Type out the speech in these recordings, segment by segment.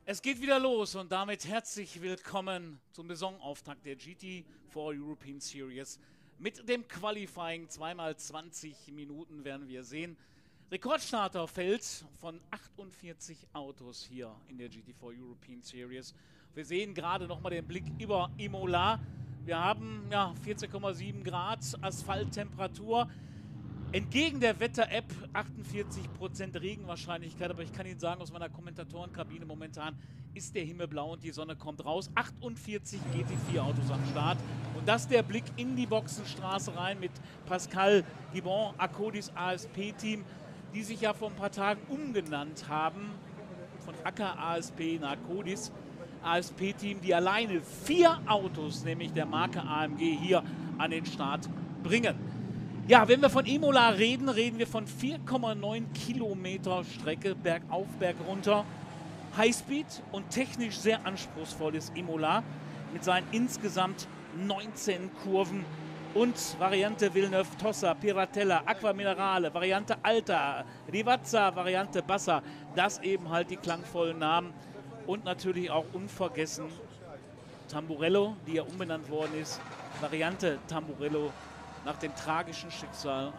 Es geht wieder los und damit herzlich willkommen zum Saisonauftakt der GT4 European Series. Mit dem Qualifying 2x20 Minuten werden wir sehen. Rekordstarterfeld von 48 Autos hier in der GT4 European Series. Wir sehen gerade nochmal den Blick über Imola. Wir haben ja 14,7 Grad Asphalttemperatur. Entgegen der Wetter-App 48% Regenwahrscheinlichkeit, aber ich kann Ihnen sagen, aus meiner Kommentatorenkabine momentan ist der Himmel blau und die Sonne kommt raus. 48 GT4-Autos am Start und das der Blick in die Boxenstraße rein mit Pascal Gibon, Akkodis ASP-Team, die sich ja vor ein paar Tagen umgenannt haben, von Acker ASP nach Akkodis ASP-Team, die alleine 4 Autos, nämlich der Marke AMG, hier an den Start bringen. Ja, wenn wir von Imola reden, reden wir von 4,9 Kilometer Strecke, bergauf, bergunter. Highspeed und technisch sehr anspruchsvolles Imola mit seinen insgesamt 19 Kurven und Variante Villeneuve, Tossa, Piratella, Aqua Minerale, Variante Alta, Rivazza, Variante Bassa. Das eben halt die klangvollen Namen und natürlich auch unvergessen Tamburello, die ja umbenannt worden ist, Variante Tamburello, nach dem tragischen Schicksal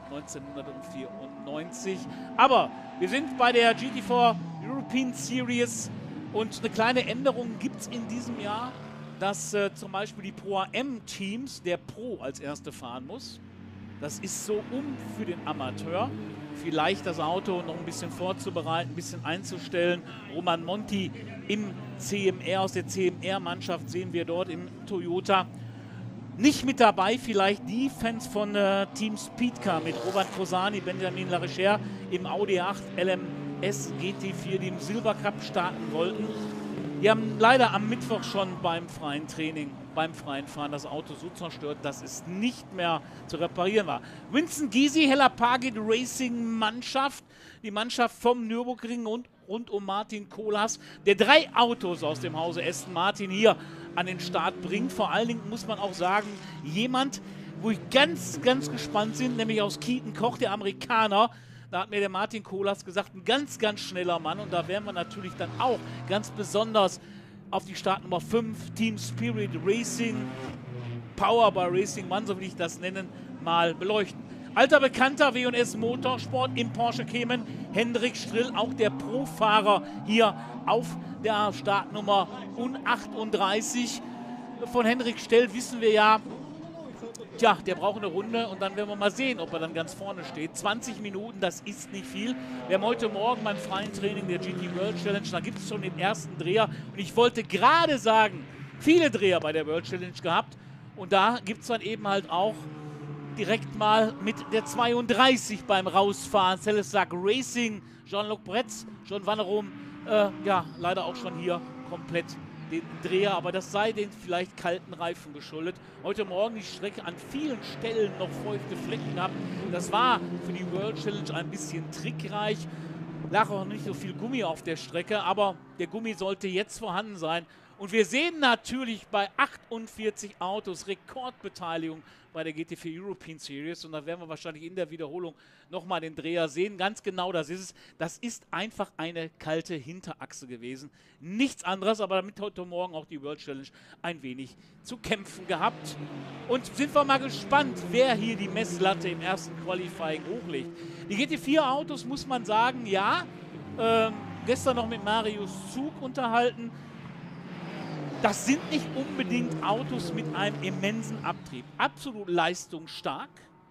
1994. Aber wir sind bei der GT4 European Series und eine kleine Änderung gibt es in diesem Jahr, dass zum Beispiel die Pro AM-Teams der Pro als erste fahren muss. Das ist so für den Amateur. Vielleicht das Auto noch ein bisschen vorzubereiten, ein bisschen einzustellen. Roman Monti im CMR, aus der CMR-Mannschaft sehen wir dort im Toyota. Nicht mit dabei vielleicht die Fans von Team Speedcar mit Robert Cosani, Benjamin Laricher im Audi 8 LMS GT4, die im Silber Cup starten wollten. Die haben leider am Mittwoch schon beim freien Training, beim freien Fahren das Auto so zerstört, dass es nicht mehr zu reparieren war. Vincent Gysi, Hella Pagid Racing Mannschaft, die Mannschaft vom Nürburgring und rund um Martin Koolhaas, der 3 Autos aus dem Hause Aston Martin hier an den Start bringt. Vor allen Dingen muss man auch sagen, jemand, wo ich ganz, ganz gespannt bin, nämlich aus Keaton Koch, der Amerikaner. Da hat mir der Martin Koolhaas gesagt, ein ganz, ganz schneller Mann. Und da werden wir natürlich dann auch ganz besonders auf die Startnummer 5, Team Spirit Racing, Power by Racing One, so will ich das nennen, mal beleuchten. Alter Bekannter W&S Motorsport im Porsche Cayman, Hendrik Strill, auch der Pro-Fahrer hier auf der Startnummer 38. Von Hendrik Strill wissen wir ja, tja, der braucht eine Runde und dann werden wir mal sehen, ob er dann ganz vorne steht. 20 Minuten, das ist nicht viel. Wir haben heute Morgen beim freien Training der GT World Challenge, da gibt es schon den ersten Dreher. Und ich wollte gerade sagen, viele Dreher bei der World Challenge gehabt. Und da gibt es dann eben halt auch direkt mal mit der 32 beim Rausfahren. Celestac Racing, Jean-Luc Bretz, John Wannerum, ja, leider auch schon hier komplett den Dreher, aber das sei den vielleicht kalten Reifen geschuldet. Heute Morgen die Strecke an vielen Stellen noch feuchte Flecken gehabt. Das war für die World Challenge ein bisschen trickreich. Lag auch nicht so viel Gummi auf der Strecke, aber der Gummi sollte jetzt vorhanden sein. Und wir sehen natürlich bei 48 Autos Rekordbeteiligung bei der GT4 European Series. Und da werden wir wahrscheinlich in der Wiederholung nochmal den Dreher sehen. Ganz genau, das ist es. Das ist einfach eine kalte Hinterachse gewesen. Nichts anderes, aber damit heute Morgen auch die World Challenge ein wenig zu kämpfen gehabt. Und sind wir mal gespannt, wer hier die Messlatte im ersten Qualifying hochlegt. Die GT4 Autos, muss man sagen, ja, gestern noch mit Marius Zug unterhalten. Das sind nicht unbedingt Autos mit einem immensen Abtrieb. Absolut leistungsstark.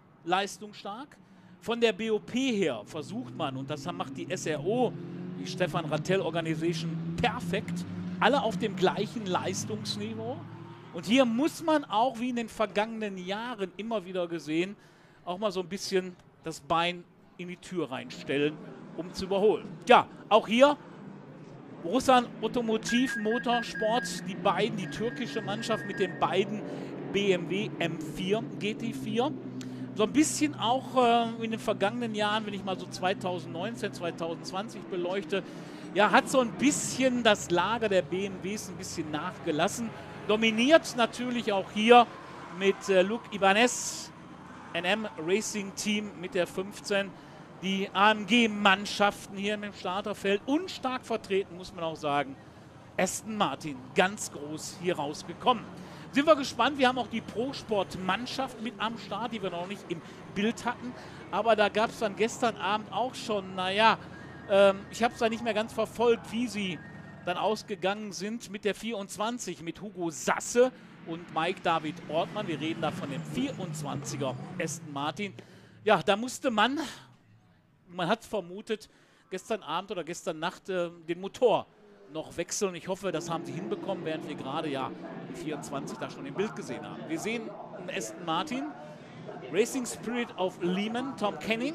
Von der BOP her versucht man, und das macht die SRO, die Stefan Rattel Organisation, perfekt. Alle auf dem gleichen Leistungsniveau. Und hier muss man auch, wie in den vergangenen Jahren immer wieder gesehen, auch mal so ein bisschen das Bein in die Tür reinstellen, um zu überholen. Ja, auch hier Ruslan Automotiv Motorsport, die türkische Mannschaft mit den beiden BMW M4 GT4. So ein bisschen auch in den vergangenen Jahren, wenn ich mal so 2019, 2020 beleuchte, ja, hat so ein bisschen das Lager der BMWs ein bisschen nachgelassen. Dominiert natürlich auch hier mit Luc Ibanez, NM Racing Team mit der 15. Die AMG-Mannschaften hier im Starterfeld und stark vertreten, muss man auch sagen, Aston Martin ganz groß hier rausgekommen. Sind wir gespannt, wir haben auch die Pro-Sport-Mannschaft mit am Start, die wir noch nicht im Bild hatten. Aber da gab es dann gestern Abend auch schon, naja, ich habe es da nicht mehr ganz verfolgt, wie sie dann ausgegangen sind mit der 24, mit Hugo Sasse und Mike David Ortmann. Wir reden da von dem 24er Aston Martin. Ja, da musste man hat vermutet, gestern Abend oder gestern Nacht den Motor noch wechseln. Ich hoffe, das haben sie hinbekommen, während wir gerade ja die 24 da schon im Bild gesehen haben. Wir sehen einen Aston Martin, Racing Spirit of Lehman, Tom Canning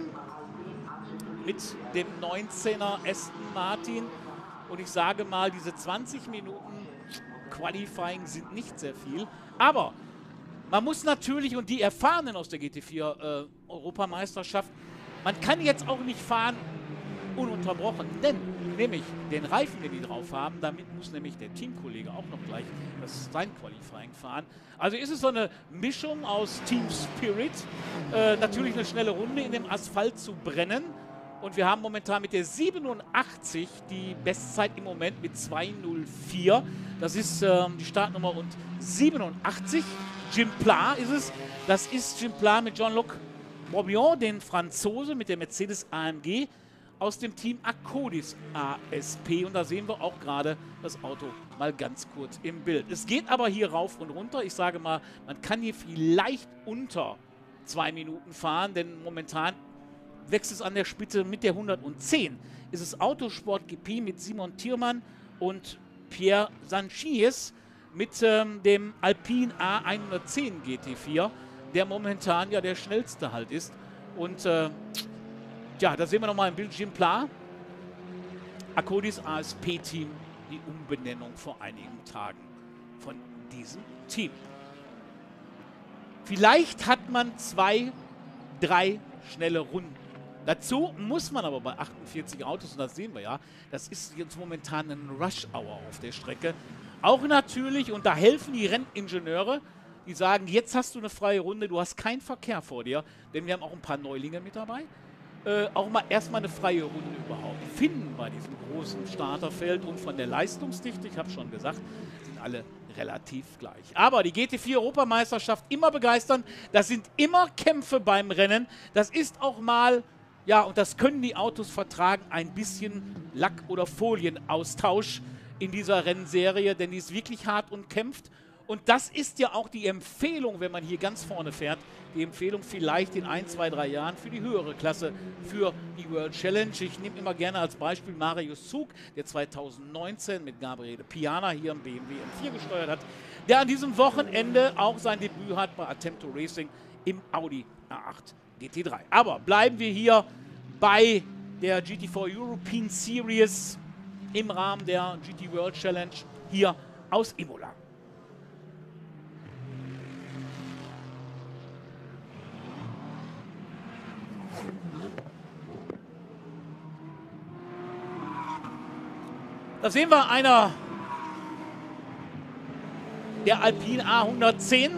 mit dem 19er Aston Martin. Und ich sage mal, diese 20 Minuten Qualifying sind nicht sehr viel. Aber man muss natürlich, und die Erfahrenen aus der GT4 Europameisterschaft, man kann jetzt auch nicht fahren ununterbrochen, denn nämlich den Reifen, den die drauf haben, damit muss nämlich der Teamkollege auch noch gleich sein Qualifying fahren. Also ist es so eine Mischung aus Team Spirit, natürlich eine schnelle Runde in dem Asphalt zu brennen. Und wir haben momentan mit der 87 die Bestzeit im Moment mit 2:04. Das ist die Startnummer und 87. Jim Pla ist es. Das ist Jim Pla mit Jean-Luc Bourbion, den Franzose mit der Mercedes AMG aus dem Team Akkodis ASP. Und da sehen wir auch gerade das Auto mal ganz kurz im Bild. Es geht aber hier rauf und runter. Ich sage mal, man kann hier vielleicht unter 2 Minuten fahren, denn momentan wächst es an der Spitze mit der 110. Ist es Autosport GP mit Simon Thiermann und Pierre Sanchez mit dem Alpine A110 GT4, der momentan ja der schnellste halt ist. Und ja, da sehen wir nochmal im Bild Jim Pla, Akkodis ASP-Team, die Umbenennung vor einigen Tagen von diesem Team. Vielleicht hat man 2, 3 schnelle Runden. Dazu muss man aber bei 48 Autos, und das sehen wir ja, das ist jetzt momentan ein Rush-Hour auf der Strecke. Auch natürlich, und da helfen die Renningenieure, die sagen, jetzt hast du eine freie Runde, du hast keinen Verkehr vor dir, denn wir haben auch ein paar Neulinge mit dabei. Auch mal erstmal eine freie Runde überhaupt finden bei diesem großen Starterfeld, und von der Leistungsdichte, ich habe schon gesagt, sind alle relativ gleich. Aber die GT4-Europameisterschaft immer begeistern, das sind immer Kämpfe beim Rennen, das ist auch mal, ja, und das können die Autos vertragen, ein bisschen Lack- oder Folienaustausch in dieser Rennserie, denn die ist wirklich hart und kämpft. Und das ist ja auch die Empfehlung, wenn man hier ganz vorne fährt, die Empfehlung vielleicht in 1, 2, 3 Jahren für die höhere Klasse, für die World Challenge. Ich nehme immer gerne als Beispiel Marius Zug, der 2019 mit Gabriele Piana hier im BMW M4 gesteuert hat, der an diesem Wochenende auch sein Debüt hat bei Attempto Racing im Audi A8 GT3. Aber bleiben wir hier bei der GT4 European Series im Rahmen der GT World Challenge hier aus Imola. Da sehen wir einer der Alpine A110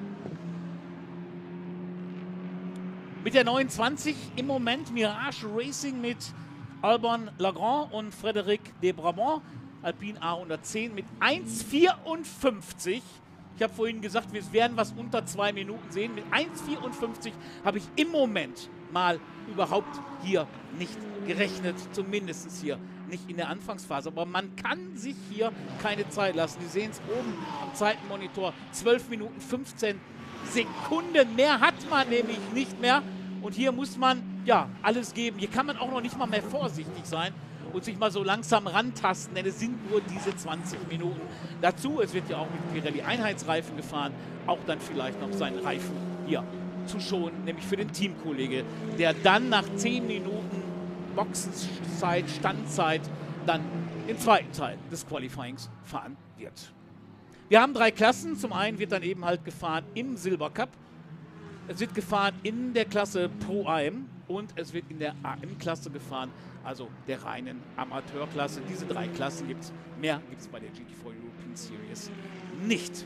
mit der 29 im Moment. Mirage Racing mit Alban Legrand und Frédéric de Brabant. Alpine A110 mit 1,54. Ich habe vorhin gesagt, wir werden was unter 2 Minuten sehen. Mit 1,54 habe ich im Moment mal überhaupt hier nicht gerechnet. Zumindest hier nicht in der Anfangsphase. Aber man kann sich hier keine Zeit lassen. Sie sehen es oben am Zeitenmonitor. 12 Minuten 15 Sekunden. Mehr hat man nämlich nicht mehr. Und hier muss man ja alles geben. Hier kann man auch noch nicht mal mehr vorsichtig sein und sich mal so langsam rantasten, denn es sind nur diese 20 Minuten. Dazu, es wird ja auch mit Pirelli Einheitsreifen gefahren, auch dann vielleicht noch seinen Reifen hier zu schonen, nämlich für den Teamkollege, der dann nach 10 Minuten Boxenzeit, Standzeit, dann den zweiten Teil des Qualifyings fahren wird. Wir haben 3 Klassen. Zum einen wird dann eben halt gefahren im Silber Cup. Es wird gefahren in der Klasse Pro AM und es wird in der AM-Klasse gefahren, also der reinen Amateurklasse. Diese 3 Klassen gibt es. Mehr gibt es bei der GT4 European Series nicht.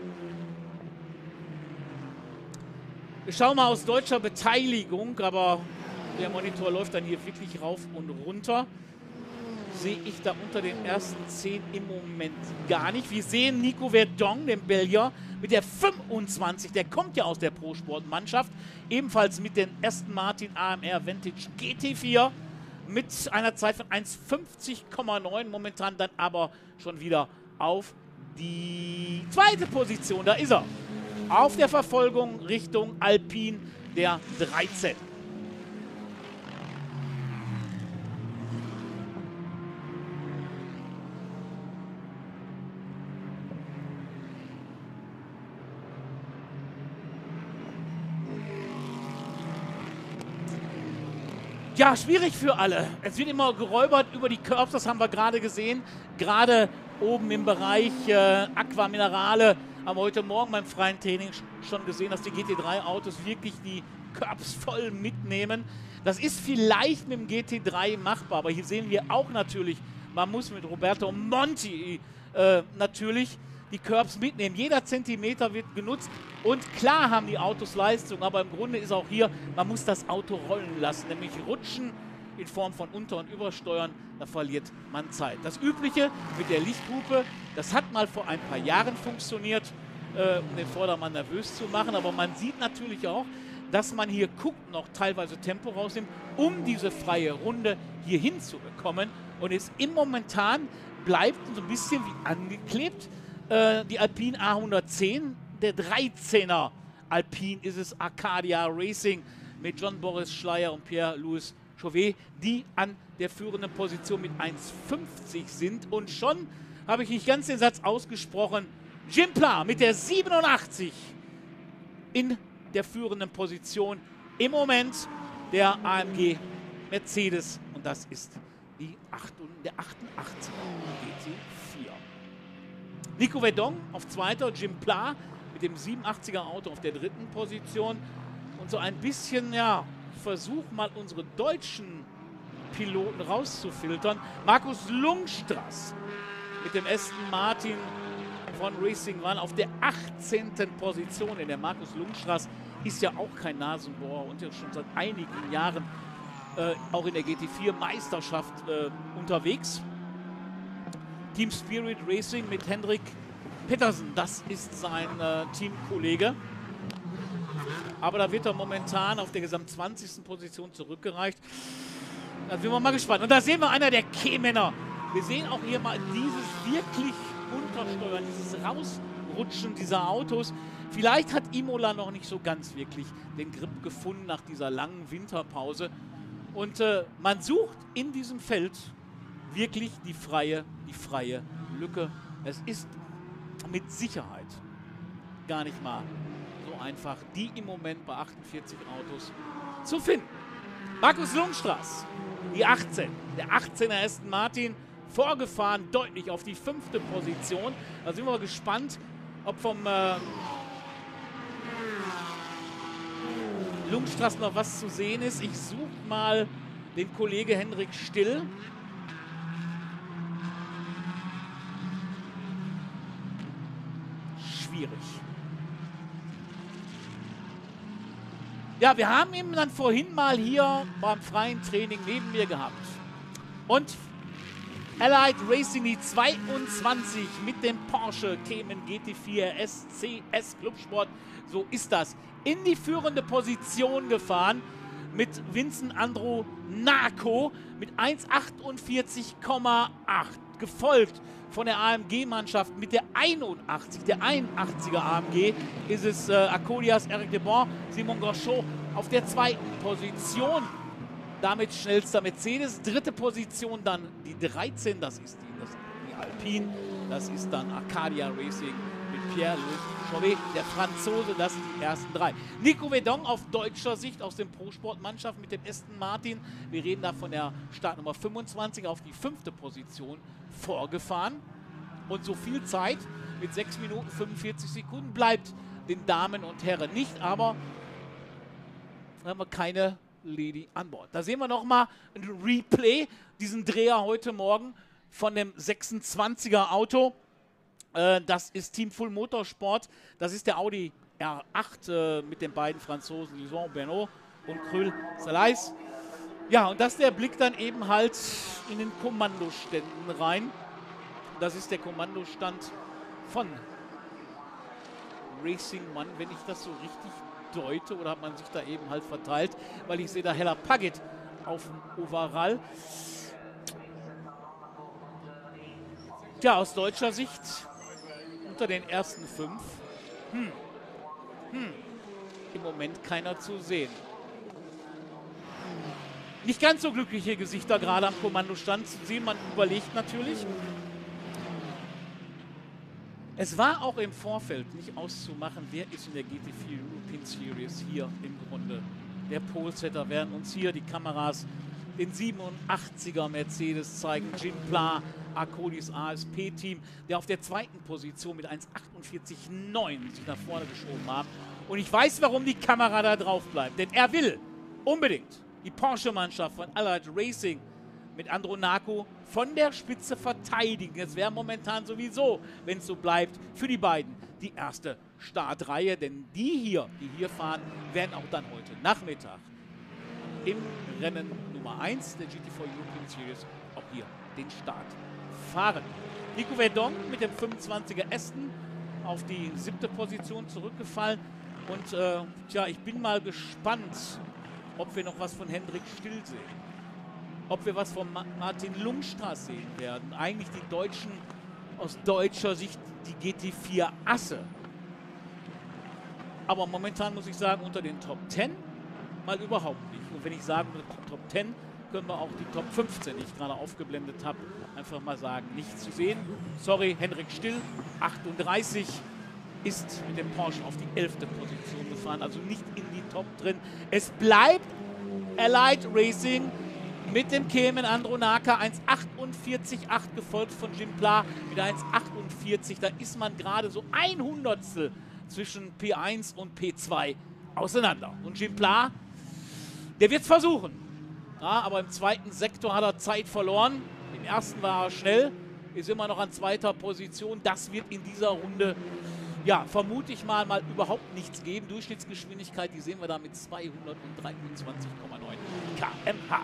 Wir schauen mal aus deutscher Beteiligung, aber der Monitor läuft dann hier wirklich rauf und runter. sehe ich da unter den ersten 10 im Moment gar nicht. Wir sehen Nico Verdon, den Belgier, mit der 25. Der kommt ja aus der Pro-Sport-Mannschaft. Ebenfalls mit den Aston Martin AMR Vantage GT4 mit einer Zeit von 1,50,9. Momentan dann aber schon wieder auf die zweite Position. Da ist er. Auf der Verfolgung Richtung Alpine, der 13. Ja, schwierig für alle. Es wird immer geräubert über die Curbs, das haben wir gerade gesehen. Gerade oben im Bereich Aqua Minerale haben wir heute Morgen beim freien Training schon gesehen, dass die GT3-Autos wirklich die Curbs voll mitnehmen. Das ist vielleicht mit dem GT3 machbar, aber hier sehen wir auch natürlich, man muss mit Roberto Monti natürlich die Curbs mitnehmen. Jeder Zentimeter wird genutzt und klar haben die Autos Leistung, aber im Grunde ist auch hier, man muss das Auto rollen lassen, nämlich rutschen in Form von Unter- und Übersteuern, da verliert man Zeit. Das Übliche mit der Lichthupe, das hat mal vor ein paar Jahren funktioniert, um den Vordermann nervös zu machen, aber man sieht natürlich auch, dass man hier guckt, noch teilweise Tempo rausnimmt, um diese freie Runde hier hinzubekommen und es im Momentan bleibt so ein bisschen wie angeklebt. Die Alpine A110, der 13er Alpine ist es, Arcadia Racing mit John Boris Schleyer und Pierre-Louis Chauvet, die an der führenden Position mit 1,50 sind. Und schon habe ich nicht ganz den Satz ausgesprochen, Jim Pla mit der 87 in der führenden Position. Im Moment der AMG Mercedes und das ist der 88er GT4. Nico Verdon auf zweiter, Jim Pla mit dem 87er Auto auf der dritten Position. Und so ein bisschen, ja, Versuch mal unsere deutschen Piloten rauszufiltern. Markus Lungstraß mit dem Aston Martin von Racing One auf der 18. Position. Denn der Markus Lungstraß ist ja auch kein Nasenbohrer und ja schon seit einigen Jahren auch in der GT4-Meisterschaft unterwegs. Team Spirit Racing mit Hendrik Pettersen, das ist sein Teamkollege. Aber da wird er momentan auf der Gesamt 20. Position zurückgereicht. Da sind wir mal gespannt. Und da sehen wir einer der K-Männer. Wir sehen auch hier mal dieses wirklich Untersteuern, dieses Rausrutschen dieser Autos. Vielleicht hat Imola noch nicht so ganz wirklich den Grip gefunden nach dieser langen Winterpause. Und man sucht in diesem Feld wirklich die freie Lücke. Es ist mit Sicherheit gar nicht mal so einfach, die im Moment bei 48 Autos zu finden. Markus Lungstraß, die 18, der 18er Aston Martin, vorgefahren, deutlich auf die 5. Position. Da sind wir mal gespannt, ob vom Lungstraß noch was zu sehen ist. Ich suche mal den Kollege Henrik Still. Schwierig. Ja, wir haben ihn dann vorhin mal hier beim freien Training neben mir gehabt. Und Allied Racing, die 22 mit dem Porsche Cayman GT4 SCS Clubsport, so ist das, in die führende Position gefahren mit Vincent Andronaco mit 1,48,8, gefolgt von der AMG-Mannschaft mit der 81, der 81er AMG ist es Acodias, Eric Debon, Simon Gorchot auf der 2. Position. Damit schnellster Mercedes. 3. Position dann die 13, das ist die Alpine. Das ist dann Arcadia Racing mit Pierre-Louis Chauvet, der Franzose, das sind die ersten 3. Nico Verdon auf deutscher Sicht aus dem Pro-Sport-Mannschaft mit dem Aston Martin. Wir reden da von der Startnummer 25 auf die 5. Position vorgefahren. Und so viel Zeit mit 6 Minuten 45 Sekunden bleibt den Damen und Herren nicht, aber haben wir keine Lady an Bord. Da sehen wir nochmal ein Replay, diesen Dreher heute Morgen von dem 26er Auto. Das ist Team Full Motorsport. Das ist der Audi R8 mit den beiden Franzosen Lison Bernot und Krüll Salais. Ja, und das ist der Blick dann eben halt in den Kommandoständen rein. Das ist der Kommandostand von Racing One, wenn ich das so richtig deute, oder hat man sich da eben halt verteilt, weil ich sehe da Hella Paget auf dem Overall. Ja, aus deutscher Sicht unter den ersten 5 im Moment keiner zu sehen. Nicht ganz so glückliche Gesichter gerade am Kommandostand zu sehen, man überlegt natürlich. Es war auch im Vorfeld nicht auszumachen, wer ist in der GT4 European Series hier im Grunde der Polesetter, während uns hier die Kameras den 87er Mercedes zeigen. Jim Pla, Arcodis ASP-Team, der auf der zweiten Position mit 1,48,9 sich nach vorne geschoben haben. Und ich weiß, warum die Kamera da drauf bleibt, denn er will unbedingt die Porsche-Mannschaft von Allied Racing mit Andronaco von der Spitze verteidigen. Es wäre momentan sowieso, wenn es so bleibt, für die beiden die erste Startreihe. Denn die hier fahren, werden auch dann heute Nachmittag im Rennen Nummer 1 der GT4 European Series auch hier den Start fahren. Nico Verdon mit dem 25er Aston auf die 7. Position zurückgefallen. Und tja, ich bin mal gespannt, ob wir noch was von Hendrik Still sehen. Ob wir was von Martin Lungstraß sehen werden. Eigentlich die Deutschen aus deutscher Sicht die GT4 Asse. Aber momentan muss ich sagen, unter den Top 10 mal überhaupt nicht. Und wenn ich sage unter den Top 10, können wir auch die Top 15, die ich gerade aufgeblendet habe, einfach mal sagen, nicht zu sehen. Sorry, Hendrik Still, 38, ist mit dem Porsche auf die 11. Position gefahren, also nicht in die Top drin. Es bleibt Allied Racing mit dem Cayman Andronaca 1,48,8 gefolgt von Jim Pla mit 1,48. Da ist man gerade so 100 zwischen P1 und P2 auseinander. Und Jim Pla, der wird es versuchen. Ja, aber im zweiten Sektor hat er Zeit verloren. Im ersten war er schnell, ist immer noch an 2. Position. Das wird in dieser Runde, ja, vermute ich mal überhaupt nichts geben. Durchschnittsgeschwindigkeit, die sehen wir da mit 223,9 km/h.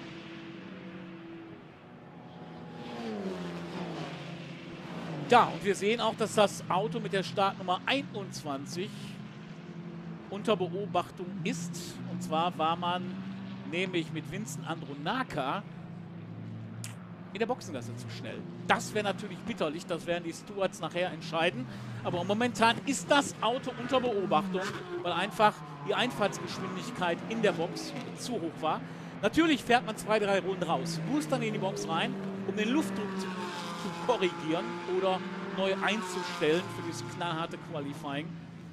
Ja, und wir sehen auch, dass das Auto mit der Startnummer 21 unter Beobachtung ist. Und zwar war man nämlich mit Vincent Andronaca in der Boxengasse zu schnell. Das wäre natürlich bitterlich, das werden die Stewards nachher entscheiden. Aber momentan ist das Auto unter Beobachtung, weil einfach die Einfahrtsgeschwindigkeit in der Box zu hoch war. Natürlich fährt man 2, 3 Runden raus, muss dann in die Box rein, um den Luftdruck zu korrigieren oder neu einzustellen für dieses knallharte Qualifying.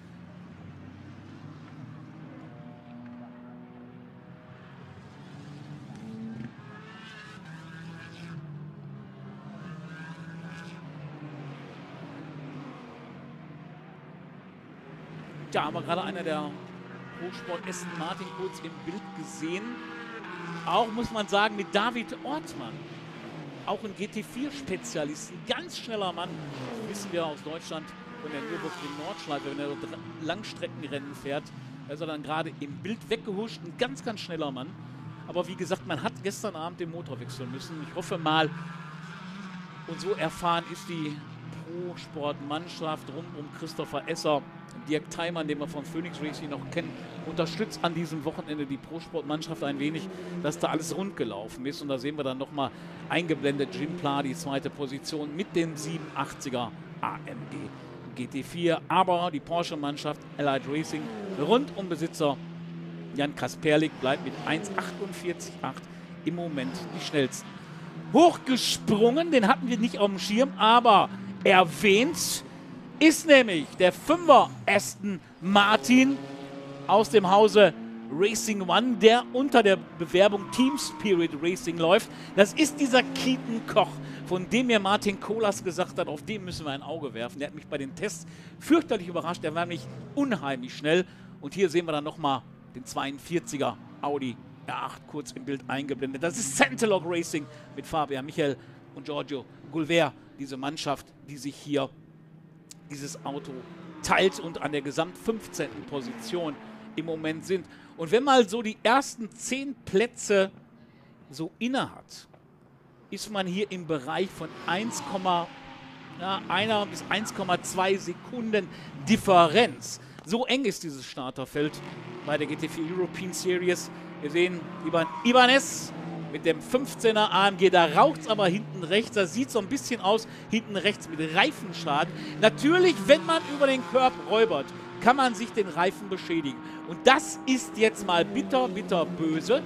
Ja, haben wir gerade einer der Hochsport Aston Martin kurz im Bild gesehen. Auch, muss man sagen, mit David Ortmann. Auch ein GT4-Spezialisten, ganz schneller Mann, das wissen wir aus Deutschland von der Nürburgring-Nordschleife, wenn er Langstreckenrennen fährt. Da ist er dann gerade im Bild weggehuscht, ein ganz, ganz schneller Mann. Aber wie gesagt, man hat gestern Abend den Motor wechseln müssen. Ich hoffe mal, und so erfahren ist die Pro-Sport-Mannschaft rund um Christopher Esser, Dirk Theimann, den wir von Phoenix Racing noch kennen, unterstützt an diesem Wochenende die Pro-Sport-Mannschaft ein wenig, dass da alles rund gelaufen ist. Und da sehen wir dann nochmal eingeblendet Jim Pla, die 2. Position mit dem 87er AMG GT4. Aber die Porsche-Mannschaft Allied Racing rund um Besitzer Jan Kasperlik bleibt mit 1,48,8 im Moment die schnellsten. Hochgesprungen, den hatten wir nicht auf dem Schirm, aber erwähnt ist nämlich der 5er Aston Martin aus dem Hause Racing One, der unter der Bewerbung Team Spirit Racing läuft. Das ist dieser Keaton Koch, von dem mir Martin Kolas gesagt hat, auf den müssen wir ein Auge werfen. Der hat mich bei den Tests fürchterlich überrascht, der war nämlich unheimlich schnell. Und hier sehen wir dann nochmal den 42er Audi R8 kurz im Bild eingeblendet. Das ist Centelog Racing mit Fabian Michel und Giorgio Gulver, diese Mannschaft, die sich hier dieses Auto teilt und an der Gesamt 15. Position im Moment sind. Und wenn mal so die ersten 10 Plätze so innehat, ist man hier im Bereich von 1, bis 1,2 Sekunden Differenz. So eng ist dieses Starterfeld bei der GT4 European Series. Wir sehen Ibanez mit dem 15er AMG, da raucht es aber hinten rechts. Das sieht so ein bisschen aus, hinten rechts mit Reifenschaden. Natürlich, wenn man über den Curb räubert, kann man sich den Reifen beschädigen. Und das ist jetzt mal bitter, bitter böse.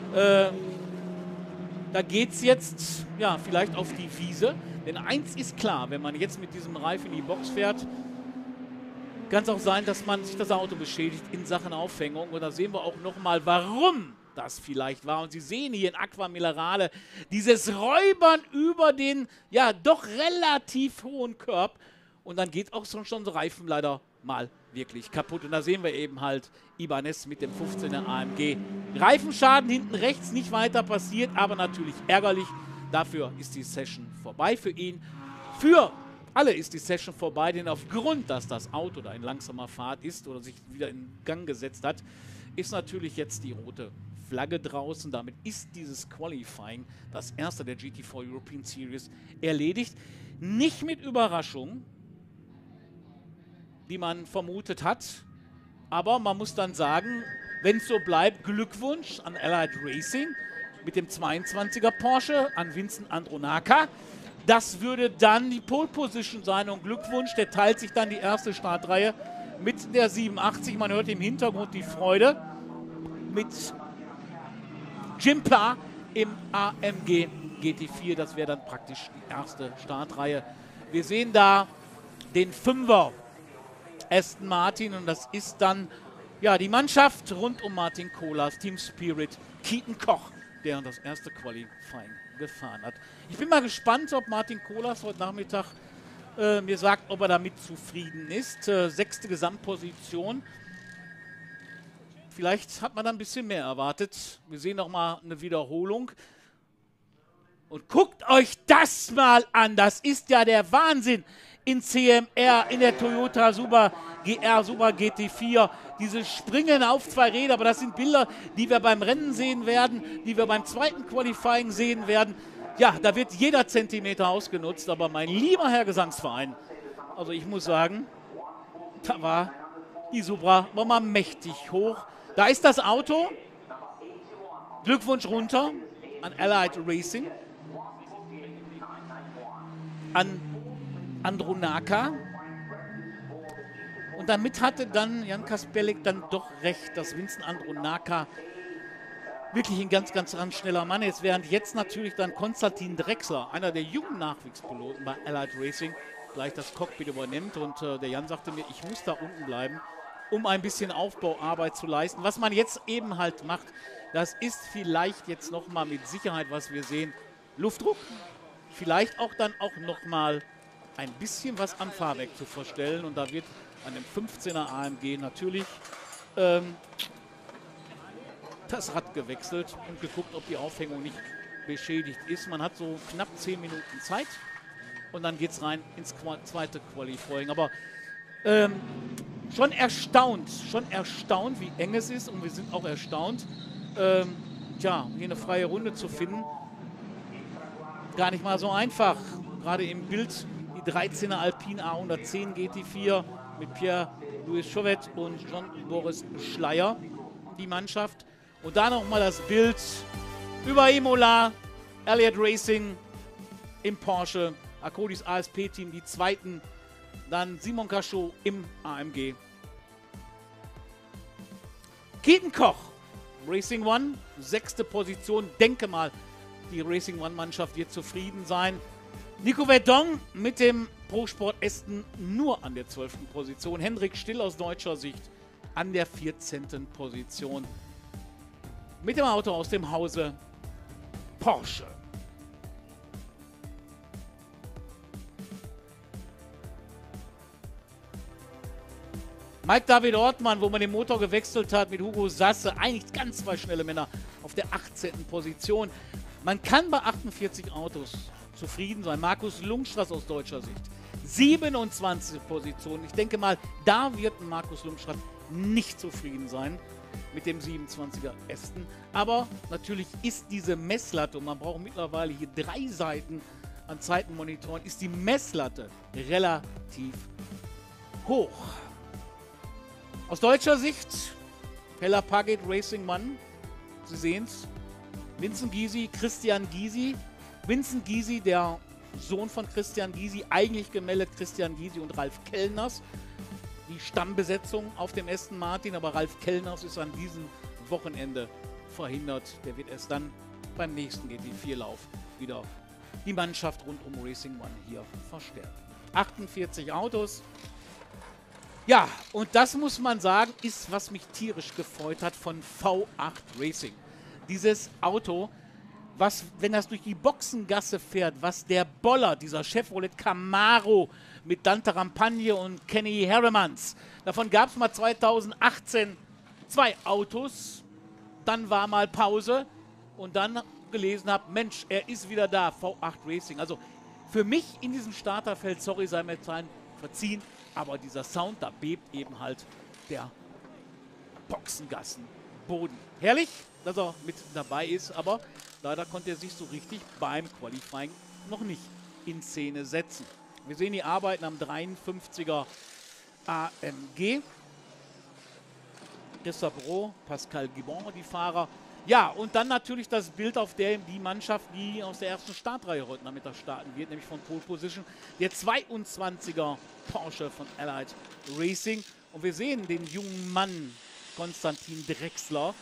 Da geht es jetzt ja, vielleicht auf die Wiese. Denn eins ist klar, wenn man jetzt mit diesem Reifen in die Box fährt, kann es auch sein, dass man sich das Auto beschädigt in Sachen Aufhängung. Und da sehen wir auch nochmal, warum das vielleicht war. Und Sie sehen hier in Aqua Minerale dieses Räubern über den ja doch relativ hohen Curb. Und dann geht auch schon so Reifen leider mal wirklich kaputt. Und da sehen wir eben halt Ibanez mit dem 15er AMG. Reifenschaden hinten rechts nicht weiter passiert, aber natürlich ärgerlich. Dafür ist die Session vorbei für ihn. Für alle ist die Session vorbei, denn aufgrund, dass das Auto da in langsamer Fahrt ist oder sich wieder in Gang gesetzt hat, ist natürlich jetzt die rote Flagge draußen. Damit ist dieses Qualifying, das erste der GT4 European Series, erledigt. Nicht mit Überraschung, die man vermutet hat. Aber man muss dann sagen, wenn es so bleibt, Glückwunsch an Allied Racing mit dem 22er Porsche, an Vincent Andronaka. Das würde dann die Pole Position sein und Glückwunsch, der teilt sich dann die erste Startreihe mit der 87. Man hört im Hintergrund die Freude mit Jimpla im AMG GT4. Das wäre dann praktisch die erste Startreihe. Wir sehen da den 5er Aston Martin und das ist dann ja, die Mannschaft rund um Martin Koolhaas, Team Spirit, Keaton Koch, der das erste Qualifying gefahren hat. Ich bin mal gespannt, ob Martin Koolhaas heute Nachmittag mir sagt, ob er damit zufrieden ist. 6. Gesamtposition. Vielleicht hat man da ein bisschen mehr erwartet. Wir sehen noch mal eine Wiederholung. Und guckt euch das mal an. Das ist ja der Wahnsinn. In CMR, in der Toyota Super GR Super GT4. Dieses Springen auf 2 Räder, aber das sind Bilder, die wir beim Rennen sehen werden, die wir beim zweiten Qualifying sehen werden. Ja, da wird jeder Zentimeter ausgenutzt, aber mein lieber Herr Gesangsverein, also ich muss sagen, da war die Supra mal mächtig hoch. Da ist das Auto. Glückwunsch runter an Allied Racing, an Andronaka. Und damit hatte dann Jan Kasperlek dann doch recht, dass Vincent Andronaka wirklich ein ganz, ganz schneller Mann ist. Während jetzt natürlich dann Konstantin Drexler, einer der jungen Nachwuchspiloten bei Allied Racing, gleich das Cockpit übernimmt. Und der Jan sagte mir, ich muss da unten bleiben, um ein bisschen Aufbauarbeit zu leisten. Was man jetzt eben halt macht, das ist vielleicht jetzt nochmal mit Sicherheit, was wir sehen, Luftdruck. Vielleicht auch dann auch nochmal ein bisschen was am Fahrwerk zu verstellen. Und da wird an dem 15er AMG natürlich das Rad gewechselt und geguckt, ob die Aufhängung nicht beschädigt ist. Man hat so knapp 10 Minuten Zeit und dann geht es rein ins zweite Qualifying. Aber schon erstaunt, wie eng es ist und wir sind auch erstaunt, hier eine freie Runde zu finden. Gar nicht mal so einfach. Gerade im Bild die 13er Alpine A110 GT4 mit Pierre-Louis Chauvet und Jean-Boris Schleier, die Mannschaft. Und da nochmal das Bild über Imola, Allied Racing im Porsche, Akkodis ASP-Team, die zweiten, dann Simon Cachot im AMG. Keaton Koch, Racing One, 6. Position, denke mal, die Racing One-Mannschaft wird zufrieden sein. Nico Verdon mit dem Pro-Sport Aston nur an der 12. Position. Hendrik Still aus deutscher Sicht an der 14. Position. Mit dem Auto aus dem Hause Porsche. Mike David Ortmann, wo man den Motor gewechselt hat mit Hugo Sasse, eigentlich ganz 2 schnelle Männer auf der 18. Position. Man kann bei 48 Autos zufrieden sein. Markus Lungstraß aus deutscher Sicht. 27. Position. Ich denke mal, da wird Markus Lungstraß nicht zufrieden sein. mit dem 27er Aston. Aber natürlich ist diese Messlatte, und man braucht mittlerweile hier 3 Seiten an Zeitenmonitoren, ist die Messlatte relativ hoch. Aus deutscher Sicht, Hella Pagid Racing One, Sie sehen es, Vincent Gysi, Christian Gysi. Vincent Gysi, der Sohn von Christian Gysi, eigentlich gemeldet Christian Gysi und Ralf Kellners. Die Stammbesetzung auf dem Aston Martin, aber Ralf Kellners ist an diesem Wochenende verhindert. Der wird erst dann beim nächsten GT4-Lauf wieder die Mannschaft rund um Racing One hier verstärken. 48 Autos. Ja, und das muss man sagen, ist, was mich tierisch gefreut hat von V8 Racing. Dieses Auto, was, wenn das durch die Boxengasse fährt, was der Boller, dieser Chevrolet Camaro mit Dante Rampagne und Kenny Harrimans, davon gab es mal 2018 2 Autos, dann war mal Pause und dann gelesen habe, Mensch, er ist wieder da, V8 Racing. Also für mich in diesem Starterfeld, sorry, sei mir verziehen, aber dieser Sound, da bebt eben halt der Boxengassenboden. Herrlich, dass er mit dabei ist, aber leider konnte er sich so richtig beim Qualifying noch nicht in Szene setzen. Wir sehen die Arbeiten am 53er AMG. Christoph Roh, Pascal Gibon, die Fahrer. Ja, und dann natürlich das Bild, auf dem die Mannschaft, die aus der ersten Startreihe heute Nachmittag starten wird, nämlich von Pole Position, der 22er Porsche von Allied Racing. Und wir sehen den jungen Mann, Konstantin Drechsler.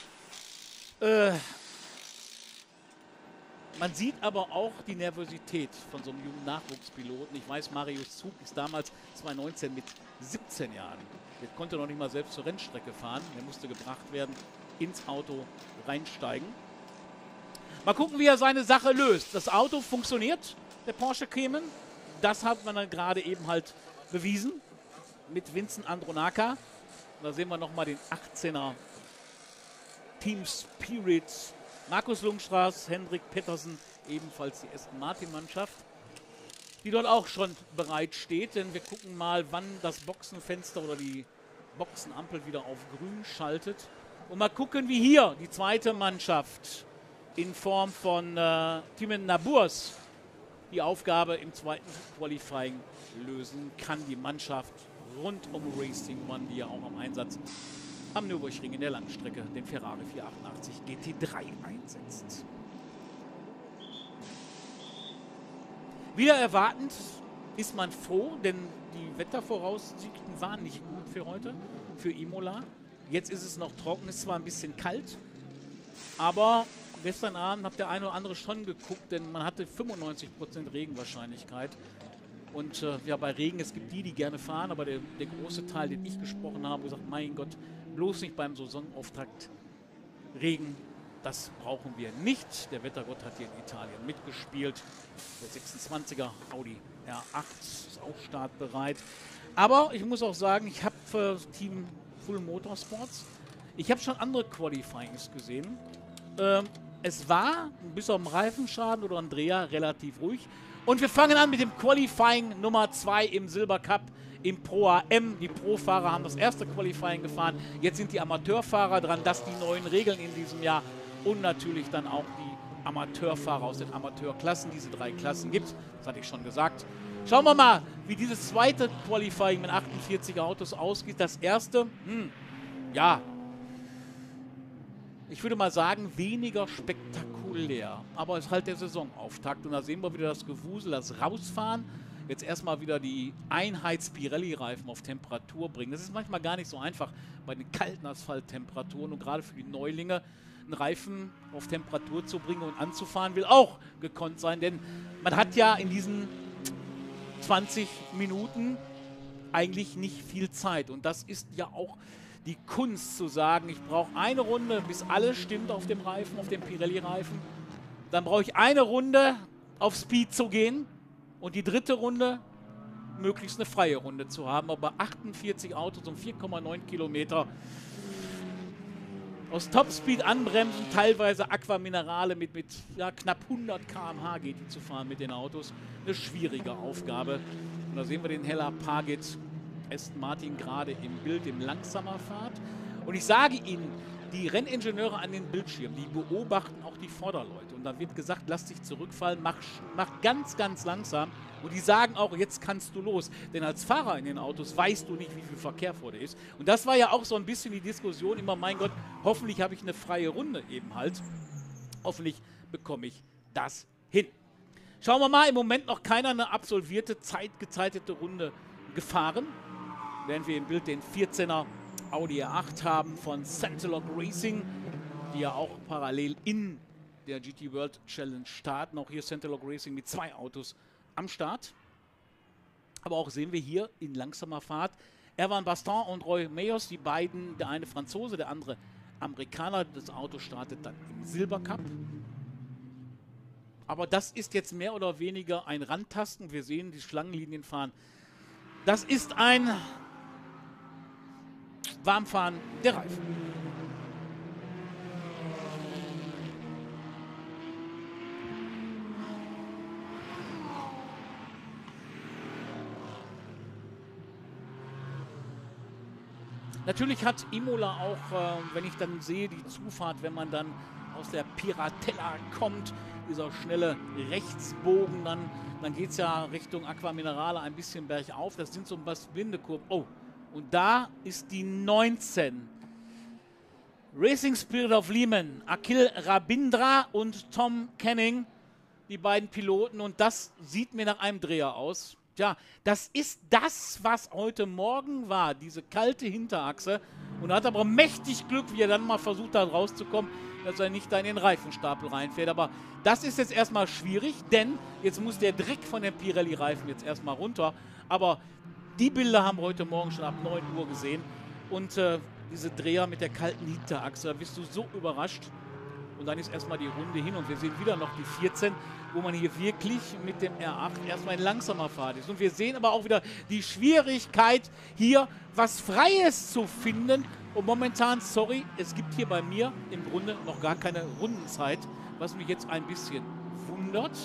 Man sieht aber auch die Nervosität von so einem jungen Nachwuchspiloten. Ich weiß, Marius Zug ist damals 2019 mit 17 Jahren. Der konnte noch nicht mal selbst zur Rennstrecke fahren. Er musste gebracht werden, ins Auto reinsteigen. Mal gucken, wie er seine Sache löst. Das Auto funktioniert, der Porsche Cayman. Das hat man dann gerade eben halt bewiesen mit Vincent Andronaka. Da sehen wir nochmal den 18er Team Spirit. Markus Lungstraß, Hendrik Pettersen, ebenfalls die Aston Martin Mannschaft, die dort auch schon bereit steht. Denn wir gucken mal, wann das Boxenfenster oder die Boxenampel wieder auf grün schaltet. Und mal gucken, wie hier die zweite Mannschaft in Form von Timen Naburs die Aufgabe im zweiten Qualifying lösen kann. Die Mannschaft rund um Racing One, die ja auch am Einsatz am Nürburgring in der Langstrecke den Ferrari 488 GT3 einsetzt. Wieder erwartend ist man froh, denn die Wettervoraussichten waren nicht gut für heute, für Imola. Jetzt ist es noch trocken, ist zwar ein bisschen kalt, aber gestern Abend hat der eine oder andere schon geguckt, denn man hatte 95% Regenwahrscheinlichkeit. Und ja, bei Regen, es gibt die gerne fahren, aber der große Teil, den ich gesprochen habe, gesagt, mein Gott, bloß nicht beim Saisonauftakt Regen, das brauchen wir nicht. Der Wettergott hat hier in Italien mitgespielt. Der 26er Audi R8 ist auch startbereit. Aber ich muss auch sagen, ich habe für Team Full Motorsports, ich habe schon andere Qualifyings gesehen. Es war, bis auf den Reifenschaden oder Andrea, relativ ruhig. Und wir fangen an mit dem Qualifying Nummer 2 im Silber Cup im Pro AM. Die Pro-Fahrer haben das erste Qualifying gefahren. Jetzt sind die Amateurfahrer dran. Das die neuen Regeln in diesem Jahr. Und natürlich dann auch die Amateurfahrer aus den Amateurklassen. Diese 3 Klassen gibt es. Das hatte ich schon gesagt. Schauen wir mal, wie dieses zweite Qualifying mit 48 Autos ausgeht. Das erste, ja, ich würde mal sagen, weniger spektakulär. Aber es ist halt der Saisonauftakt. Und da sehen wir wieder das Gewusel, das Rausfahren. Jetzt erstmal wieder die Einheits-Pirelli-Reifen auf Temperatur bringen. Das ist manchmal gar nicht so einfach bei den kalten Asphalttemperaturen. Und gerade für die Neulinge einen Reifen auf Temperatur zu bringen und anzufahren, will auch gekonnt sein. Denn man hat ja in diesen 20 Minuten eigentlich nicht viel Zeit. Und das ist ja auch die Kunst zu sagen, ich brauche eine Runde, bis alles stimmt auf dem Reifen, auf dem Pirelli-Reifen. Dann brauche ich eine Runde, auf Speed zu gehen und die dritte Runde möglichst eine freie Runde zu haben. Aber 48 Autos um 4,9 Kilometer aus Topspeed anbremsen, teilweise Aquaminerale mit ja, knapp 100 km/h geht die zu fahren mit den Autos. Eine schwierige Aufgabe. Und da sehen wir den Hella Pagid Aston Martin gerade im Bild, im langsamer Fahrt. Und Und ich sage Ihnen, die Renningenieure an den Bildschirmen, die beobachten auch die Vorderleute. Und dann wird gesagt, lass dich zurückfallen, mach ganz, ganz langsam. Und die sagen auch, jetzt kannst du los. Denn als Fahrer in den Autos weißt du nicht, wie viel Verkehr vor dir ist. Und das war ja auch so ein bisschen die Diskussion immer, mein Gott, hoffentlich habe ich eine freie Runde eben halt. Hoffentlich bekomme ich das hin. Schauen wir mal, im Moment noch keiner eine absolvierte, zeitgezeitete Runde gefahren. Während wir im Bild den 14er Audi R8 haben von Centelog Racing, die ja auch parallel in der GT World Challenge starten. Auch hier Centelog Racing mit 2 Autos am Start. Aber auch sehen wir hier in langsamer Fahrt Erwan Baston und Roy Meyers, die beiden, der eine Franzose, der andere Amerikaner. Das Auto startet dann im Silbercup. Aber das ist jetzt mehr oder weniger ein Randtasten. Wir sehen die Schlangenlinien fahren. Das ist ein Warmfahren der Reifen. Natürlich hat Imola auch, wenn ich dann sehe, die Zufahrt, wenn man dann aus der Piratella kommt, dieser schnelle Rechtsbogen, dann geht es ja Richtung Aqua Minerale ein bisschen bergauf. Das sind so ein paar Bindekurven. Oh, und da ist die 19. Racing Spirit of Lehman, Akhil Rabindra und Tom Canning, die beiden Piloten. Und das sieht mir nach einem Dreher aus. Tja, das ist das, was heute Morgen war, diese kalte Hinterachse. Und er hat aber mächtig Glück, wie er dann mal versucht hat rauszukommen, dass er nicht da in den Reifenstapel reinfährt. Aber das ist jetzt erstmal schwierig, denn jetzt muss der Dreck von den Pirelli-Reifen jetzt erstmal runter. Aber die Bilder haben wir heute Morgen schon ab 9 Uhr gesehen. Und diese Dreher mit der kalten Hinterachse, da bist du so überrascht. Und dann ist erstmal die Runde hin und wir sehen wieder noch die 14, wo man hier wirklich mit dem R8 erstmal in langsamer Fahrt ist. Und wir sehen aber auch wieder die Schwierigkeit, hier was Freies zu finden. Und momentan, sorry, es gibt hier bei mir im Grunde noch gar keine Rundenzeit, was mich jetzt ein bisschen wundert.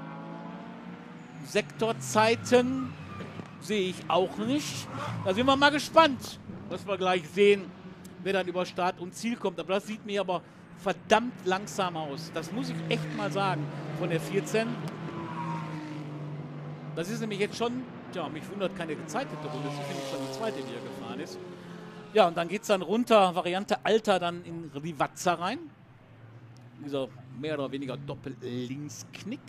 Sektorzeiten sehe ich auch nicht. Da sind wir mal gespannt, was wir gleich sehen, wer dann über Start und Ziel kommt. Aber das sieht mir aber verdammt langsam aus. Das muss ich echt mal sagen von der 14. Das ist nämlich jetzt schon, tja, mich wundert keine gezeitete Runde. Das ist nämlich schon die zweite, die er gefahren ist. Ja, und dann geht es dann runter, Variante Alter, dann in Rivazza rein. Dieser mehr oder weniger Doppel-Linksknick.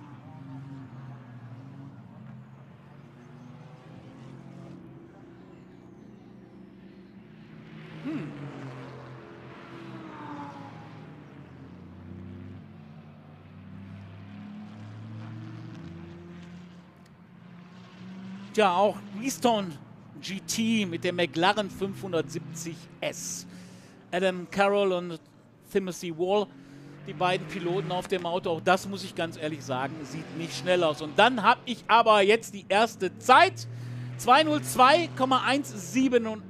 Ja, auch Easton GT mit dem McLaren 570S. Adam Carroll und Timothy Wall, die beiden Piloten auf dem Auto. Auch das muss ich ganz ehrlich sagen, sieht nicht schnell aus. Und dann habe ich aber jetzt die erste Zeit. 2:02,178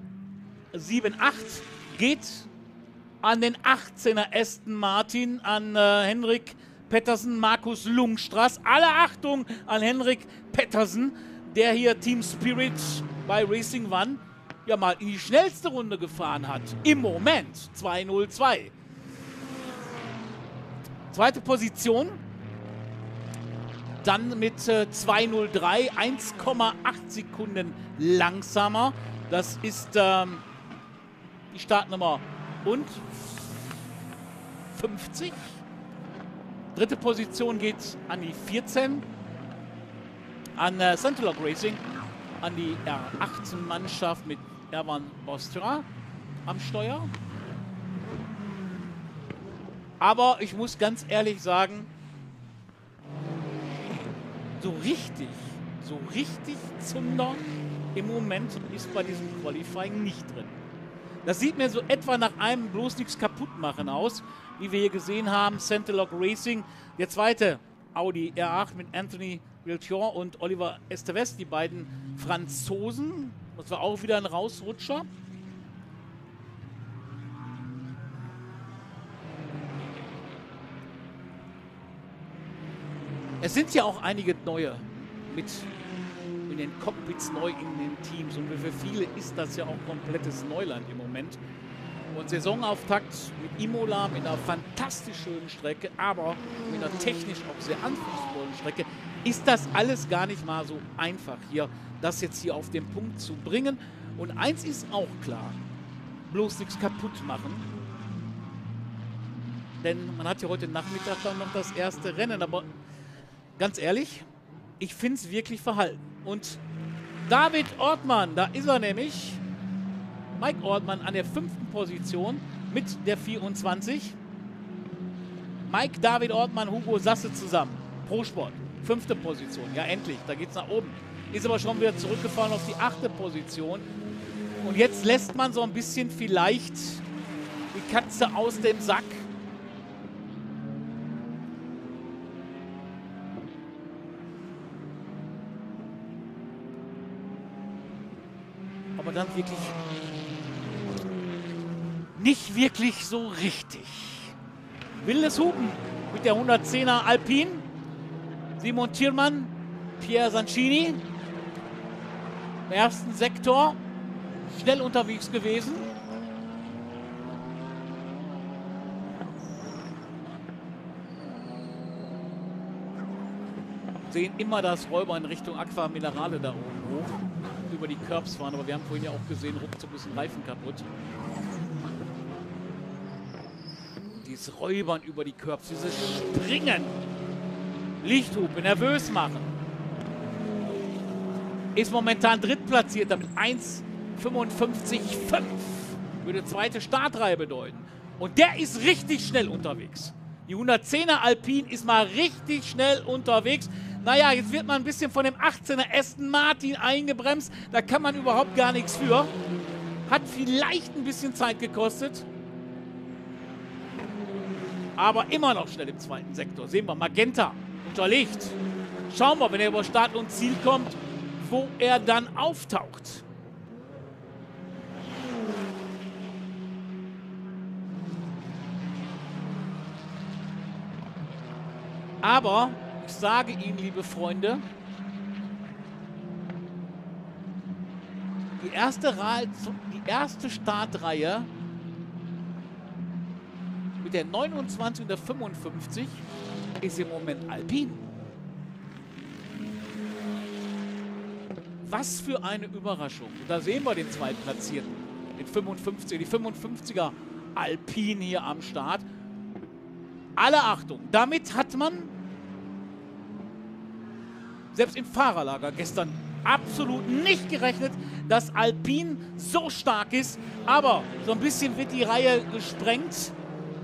geht an den 18er Aston Martin, an Henrik Pettersen, Markus Lungstraß. Alle Achtung an Henrik Pettersen, der hier Team Spirit bei Racing One ja mal in die schnellste Runde gefahren hat. Im Moment 2:02. Zweite Position. Dann mit 2:03, 1,8 Sekunden langsamer. Das ist die Startnummer und 50. Dritte Position geht an die 14. An Centelog Racing, an die R18-Mannschaft mit Erwan Bostra am Steuer. Aber ich muss ganz ehrlich sagen, so richtig Zunder im Moment ist bei diesem Qualifying nicht drin. Das sieht mir so etwa nach einem bloß nichts kaputt machen aus, wie wir hier gesehen haben. Centelog Racing, der zweite Audi R8 mit Anthony Vilchior und Oliver Esteves, die beiden Franzosen. Das war auch wieder ein Rausrutscher. Es sind ja auch einige neue mit in den Cockpits, neu in den Teams. Und für viele ist das ja auch komplettes Neuland im Moment. Und Saisonauftakt mit Imola, mit einer fantastisch schönen Strecke, aber mit einer technisch auch sehr anspruchsvollen Strecke, ist das alles gar nicht mal so einfach hier, das jetzt hier auf den Punkt zu bringen. Und eins ist auch klar, bloß nichts kaputt machen. Denn man hat ja heute Nachmittag dann noch das erste Rennen, aber ganz ehrlich, ich finde es wirklich verhalten. Und David Ortmann, da ist er nämlich, Mike Ortmann an der 5. Position mit der 24. Mike, David Ortmann, Hugo Sasse zusammen. Pro Sport, 5. Position. Ja, endlich, da geht es nach oben. Ist aber schon wieder zurückgefahren auf die 8. Position. Und jetzt lässt man so ein bisschen vielleicht die Katze aus dem Sack. Aber dann wirklich nicht wirklich so richtig. Wildes Hupen mit der 110er Alpine. Simon Thiermann, Pierre Sancini. Im ersten Sektor schnell unterwegs gewesen. Sehen immer das Räuber in Richtung Aqua Minerale da oben hoch. Über die Curbs fahren, aber wir haben vorhin ja auch gesehen, ruckzuck ist ein Reifen kaputt. Dieses Räubern über die Curbs, dieses Springen, Lichthupe, nervös machen. Ist momentan drittplatziert, damit 1,55,5. Würde zweite Startreihe bedeuten. Und der ist richtig schnell unterwegs. Die 110er Alpine ist mal richtig schnell unterwegs. Naja, jetzt wird man ein bisschen von dem 18er Aston Martin eingebremst. Da kann man überhaupt gar nichts für. Hat vielleicht ein bisschen Zeit gekostet. Aber immer noch schnell im zweiten Sektor. Sehen wir, Magenta unter Licht. Schauen wir, wenn er über Start und Ziel kommt, wo er dann auftaucht. Aber ich sage Ihnen, liebe Freunde, die erste Startreihe mit der 29 und der 55 ist im Moment Alpine. Was für eine Überraschung. Und da sehen wir den Zweitplatzierten, den 55er, die 55er Alpine hier am Start. Alle Achtung, damit hat man selbst im Fahrerlager gestern absolut nicht gerechnet, dass Alpine so stark ist. Aber so ein bisschen wird die Reihe gesprengt.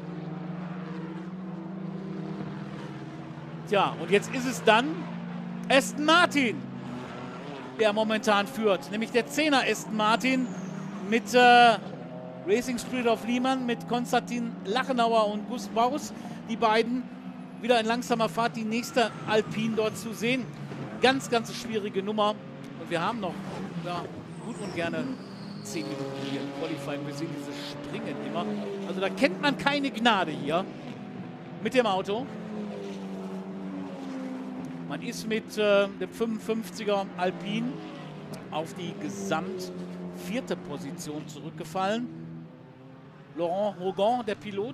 Tja, und jetzt ist es dann Aston Martin, der momentan führt. Nämlich der 10er Aston Martin mit Racing Spirit of Liemann, mit Konstantin Lachenauer und Gus Baus. Die beiden wieder in langsamer Fahrt, die nächste Alpine dort zu sehen. Ganz, ganz schwierige Nummer. Und wir haben noch gut und gerne 10 Minuten hier im Qualifying. Wir sehen dieses Springen immer. Also da kennt man keine Gnade hier mit dem Auto. Man ist mit dem 55er Alpine auf die gesamt 4. Position zurückgefallen. Laurent Hogan, der Pilot.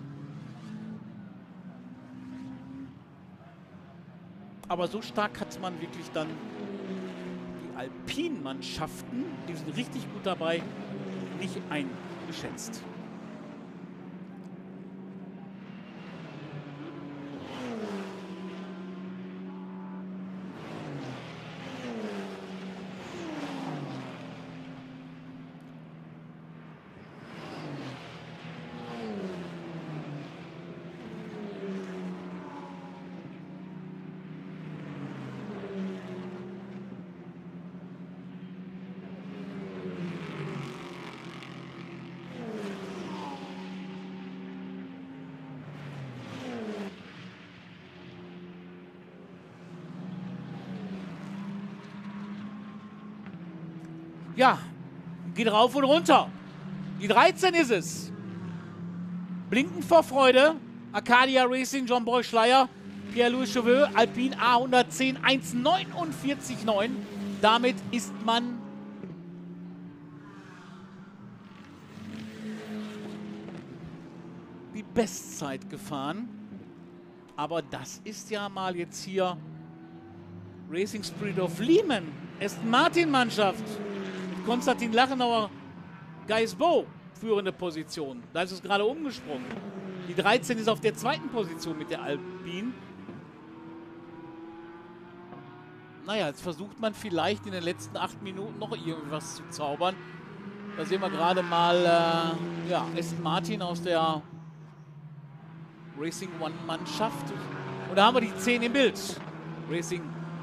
Aber so stark hat man wirklich dann die Alpine-Mannschaften, die sind richtig gut dabei, nicht eingeschätzt. Ja, geht rauf und runter. Die 13 ist es. Blinken vor Freude. Arcadia Racing, John Boy Schleier, Pierre-Louis Cheveux, Alpine A110, 1,49,9. Damit ist man die Bestzeit gefahren. Aber das ist ja mal jetzt hier Racing Spirit of Lehman. Aston Martin Mannschaft. Mit Konstantin Lachenauer, Geisbo, führende Position. Da ist es gerade umgesprungen. Die 13 ist auf der zweiten Position mit der Alpine. Naja, jetzt versucht man vielleicht in den letzten 8 Minuten noch irgendwas zu zaubern. Da sehen wir gerade mal ja, Aston Martin aus der Racing One Mannschaft. Und da haben wir die 10 im Bild. Racing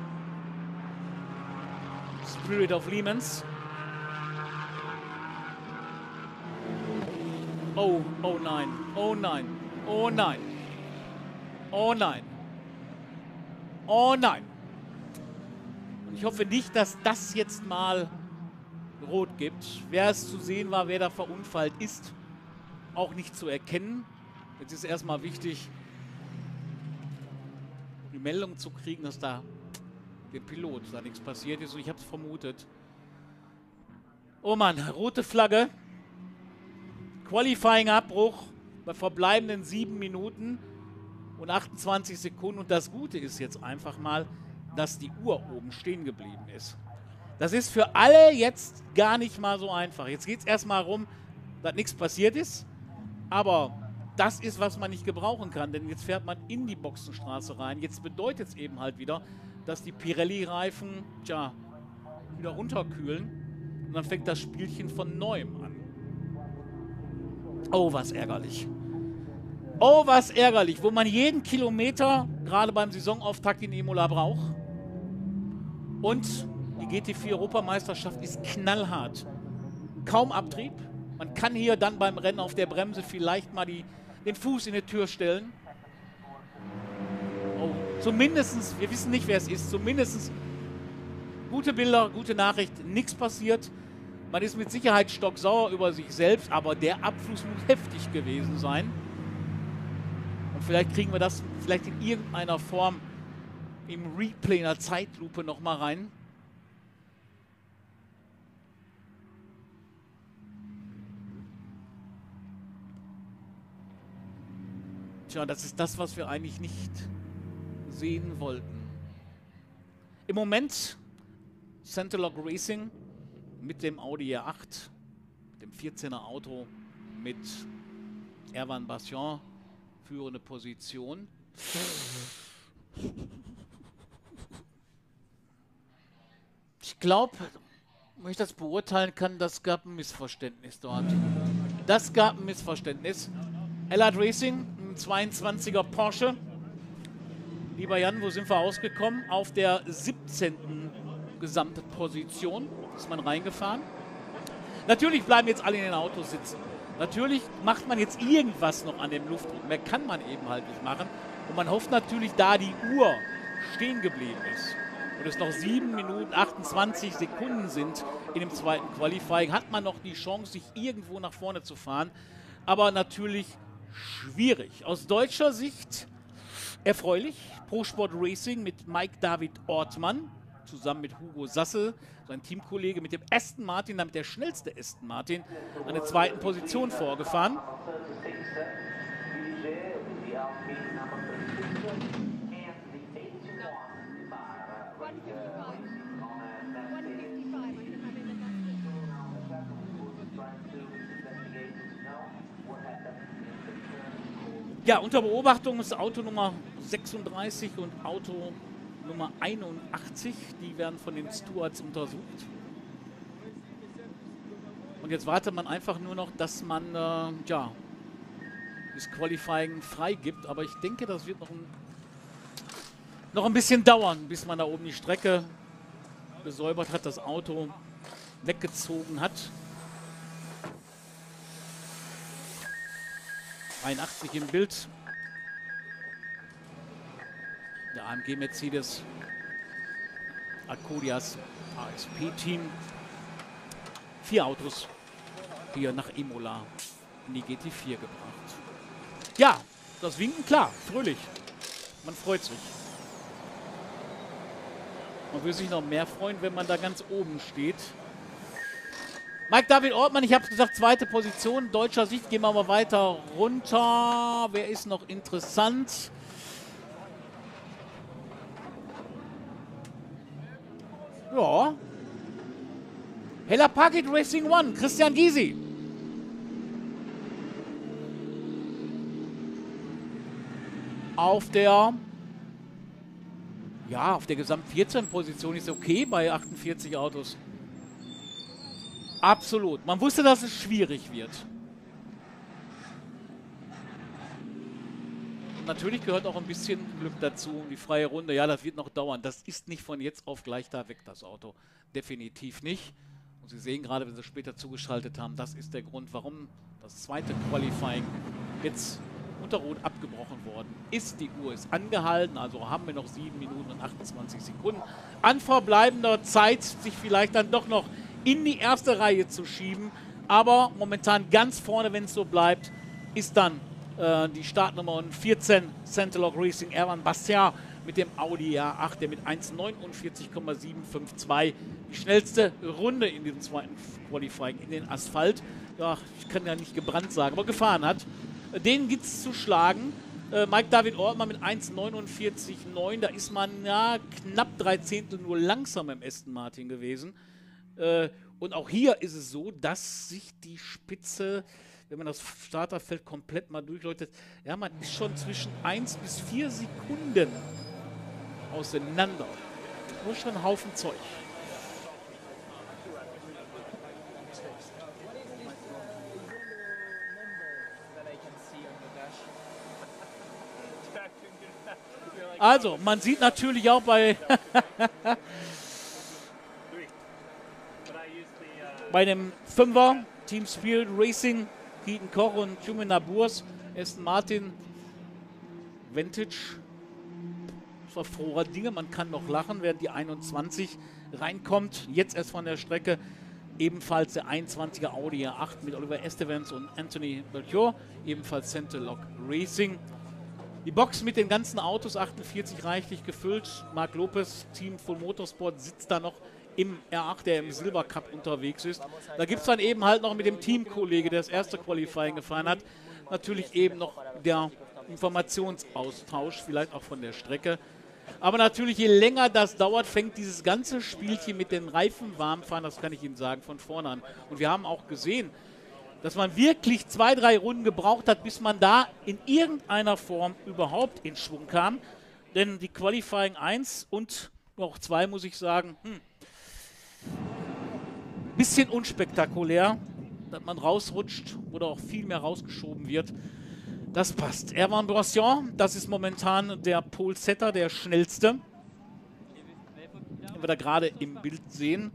Spirit of Lehmans. Oh, oh nein, oh nein, oh nein, oh nein, oh nein. Und ich hoffe nicht, dass das jetzt mal rot gibt. Wer es zu sehen war, wer da verunfallt ist, auch nicht zu erkennen. Jetzt ist erstmal wichtig, die Meldung zu kriegen, dass da dem Pilot da nichts passiert ist. Und ich habe es vermutet. Oh Mann, rote Flagge. Qualifying-Abbruch bei verbleibenden 7 Minuten und 28 Sekunden. Und das Gute ist jetzt einfach mal, dass die Uhr oben stehen geblieben ist. Das ist für alle jetzt gar nicht mal so einfach. Jetzt geht es erstmal darum, dass nichts passiert ist. Aber das ist, was man nicht gebrauchen kann. Denn jetzt fährt man in die Boxenstraße rein. Jetzt bedeutet es eben halt wieder, dass die Pirelli-Reifen, tja, wieder runterkühlen. Und dann fängt das Spielchen von neuem an. Oh, was ärgerlich. Oh, was ärgerlich. Wo man jeden Kilometer, gerade beim Saisonauftakt in Imola, braucht. Und die GT4-Europameisterschaft ist knallhart. Kaum Abtrieb. Man kann hier dann beim Rennen auf der Bremse vielleicht mal den Fuß in die Tür stellen. Oh, zumindest, wir wissen nicht, wer es ist, zumindest gute Bilder, gute Nachricht, nichts passiert. Man ist mit Sicherheit stocksauer über sich selbst, aber der Abfluss muss heftig gewesen sein. Und vielleicht kriegen wir das vielleicht in irgendeiner Form im Replay in der Zeitlupe nochmal rein. Tja, das ist das, was wir eigentlich nicht sehen wollten. Im Moment Centerlock Racing mit dem Audi R8, dem 14er Auto mit Erwan Bastion, führende Position. Ich glaube, wenn ich das beurteilen kann, das gab ein Missverständnis dort. Das gab ein Missverständnis. Allard Racing, ein 22er Porsche. Lieber Jan, wo sind wir ausgekommen? Auf der 17. Gesamtposition ist man reingefahren. Natürlich bleiben jetzt alle in den Autos sitzen. Natürlich macht man jetzt irgendwas noch an dem Luftdruck. Mehr kann man eben halt nicht machen. Und man hofft natürlich, da die Uhr stehen geblieben ist und es noch 7 Minuten 28 Sekunden sind in dem zweiten Qualifying, hat man noch die Chance, sich irgendwo nach vorne zu fahren. Aber natürlich schwierig. Aus deutscher Sicht erfreulich. Pro Sport Racing mit Mike David Ortmann zusammen mit Hugo Sasse, sein Teamkollege, mit dem Aston Martin, damit der schnellste Aston Martin, an der zweiten Position vorgefahren. Ja, unter Beobachtung ist Auto Nummer 36 und Auto Nummer 81. Die werden von den Stewards untersucht. Und jetzt wartet man einfach nur noch, dass man ja, das Qualifying freigibt. Aber ich denke, das wird noch ein bisschen dauern, bis man da oben die Strecke gesäubert hat, das Auto weggezogen hat. 81 im Bild. Der AMG Mercedes Acodias ASP-Team. 4 Autos hier nach Imola in die GT4 gebracht. Ja, das Winken, klar, fröhlich. Man freut sich. Man würde sich noch mehr freuen, wenn man da ganz oben steht. Mike David Ortmann, ich habe es gesagt, zweite Position. Deutscher Sicht, gehen wir mal weiter runter. Wer ist noch interessant? Ja. Hella Packet Racing One, Christian Gysi. Auf der Gesamt 14 Position ist okay bei 48 Autos. Absolut. Man wusste, dass es schwierig wird. Und natürlich gehört auch ein bisschen Glück dazu. Die freie Runde, ja, das wird noch dauern. Das ist nicht von jetzt auf gleich da weg, das Auto. Definitiv nicht. Und Sie sehen gerade, wenn Sie später zugeschaltet haben, das ist der Grund, warum das zweite Qualifying jetzt unter Rot abgebrochen worden ist. Die Uhr ist angehalten, also haben wir noch 7 Minuten und 28 Sekunden an verbleibender Zeit, sich vielleicht dann doch noch in die erste Reihe zu schieben. Aber momentan ganz vorne, wenn es so bleibt, ist dann die Startnummer 14 Centerlock Racing Erwan Bastian mit dem Audi R8, der mit 1,49,752 die schnellste Runde in diesem zweiten Qualifying in den Asphalt, ja, ich kann ja nicht gebrannt sagen, aber gefahren hat. Den gibt es zu schlagen. Mike David Ortmann mit 1,49,9. Da ist man ja knapp 3 Zehntel nur langsam im Aston Martin gewesen. Und auch hier ist es so, dass sich die Spitze, wenn man das Starterfeld komplett mal durchleuchtet, ja, man ist schon zwischen 1 bis 4 Sekunden auseinander. Nur schon ein Haufen Zeug. Also, man sieht natürlich auch bei bei dem Fünfer Team Spirit Racing, Keaton Koch und Jumin Naburs, Aston Martin Vantage, verfrorer Dinge, man kann noch lachen, während die 21 reinkommt, jetzt erst von der Strecke, ebenfalls der 21er Audi R8 mit Oliver Estevens und Anthony Belchior, ebenfalls Centerlock Racing. Die Box mit den ganzen Autos, 48 reichlich gefüllt. Marc Lopez, Team Full Motorsport, sitzt da noch im R8, der im Silber Cup unterwegs ist. Da gibt es dann eben halt noch mit dem Teamkollege, der das erste Qualifying gefahren hat, natürlich eben noch der Informationsaustausch, vielleicht auch von der Strecke. Aber natürlich, je länger das dauert, fängt dieses ganze Spielchen mit den Reifen warm fahren, das kann ich Ihnen sagen, von vorne an. Und wir haben auch gesehen, dass man wirklich 2, 3 Runden gebraucht hat, bis man da in irgendeiner Form überhaupt in Schwung kam. Denn die Qualifying 1 und auch 2, muss ich sagen, bisschen unspektakulär, dass man rausrutscht oder auch viel mehr rausgeschoben wird. Das passt. Erwan Bastian, das ist momentan der Pole-Setter, der schnellste, den wir da gerade im Bild sehen.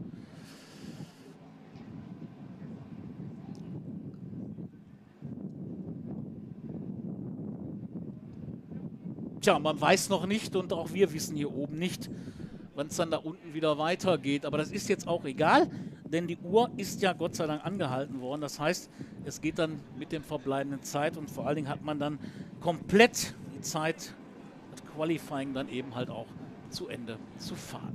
Tja, man weiß noch nicht und auch wir wissen hier oben nicht, wann es dann da unten wieder weitergeht. Aber das ist jetzt auch egal, denn die Uhr ist ja Gott sei Dank angehalten worden. Das heißt, es geht dann mit dem verbleibenden Zeit und vor allen Dingen hat man dann komplett die Zeit, das Qualifying dann eben halt auch zu Ende zu fahren.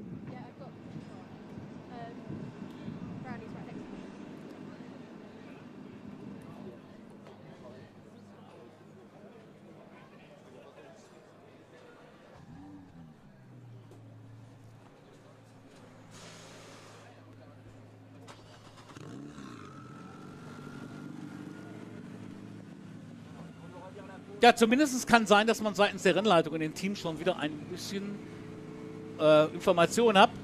Ja, zumindest kann sein, dass man seitens der Rennleitung in den Teams schon wieder ein bisschen Informationen hat.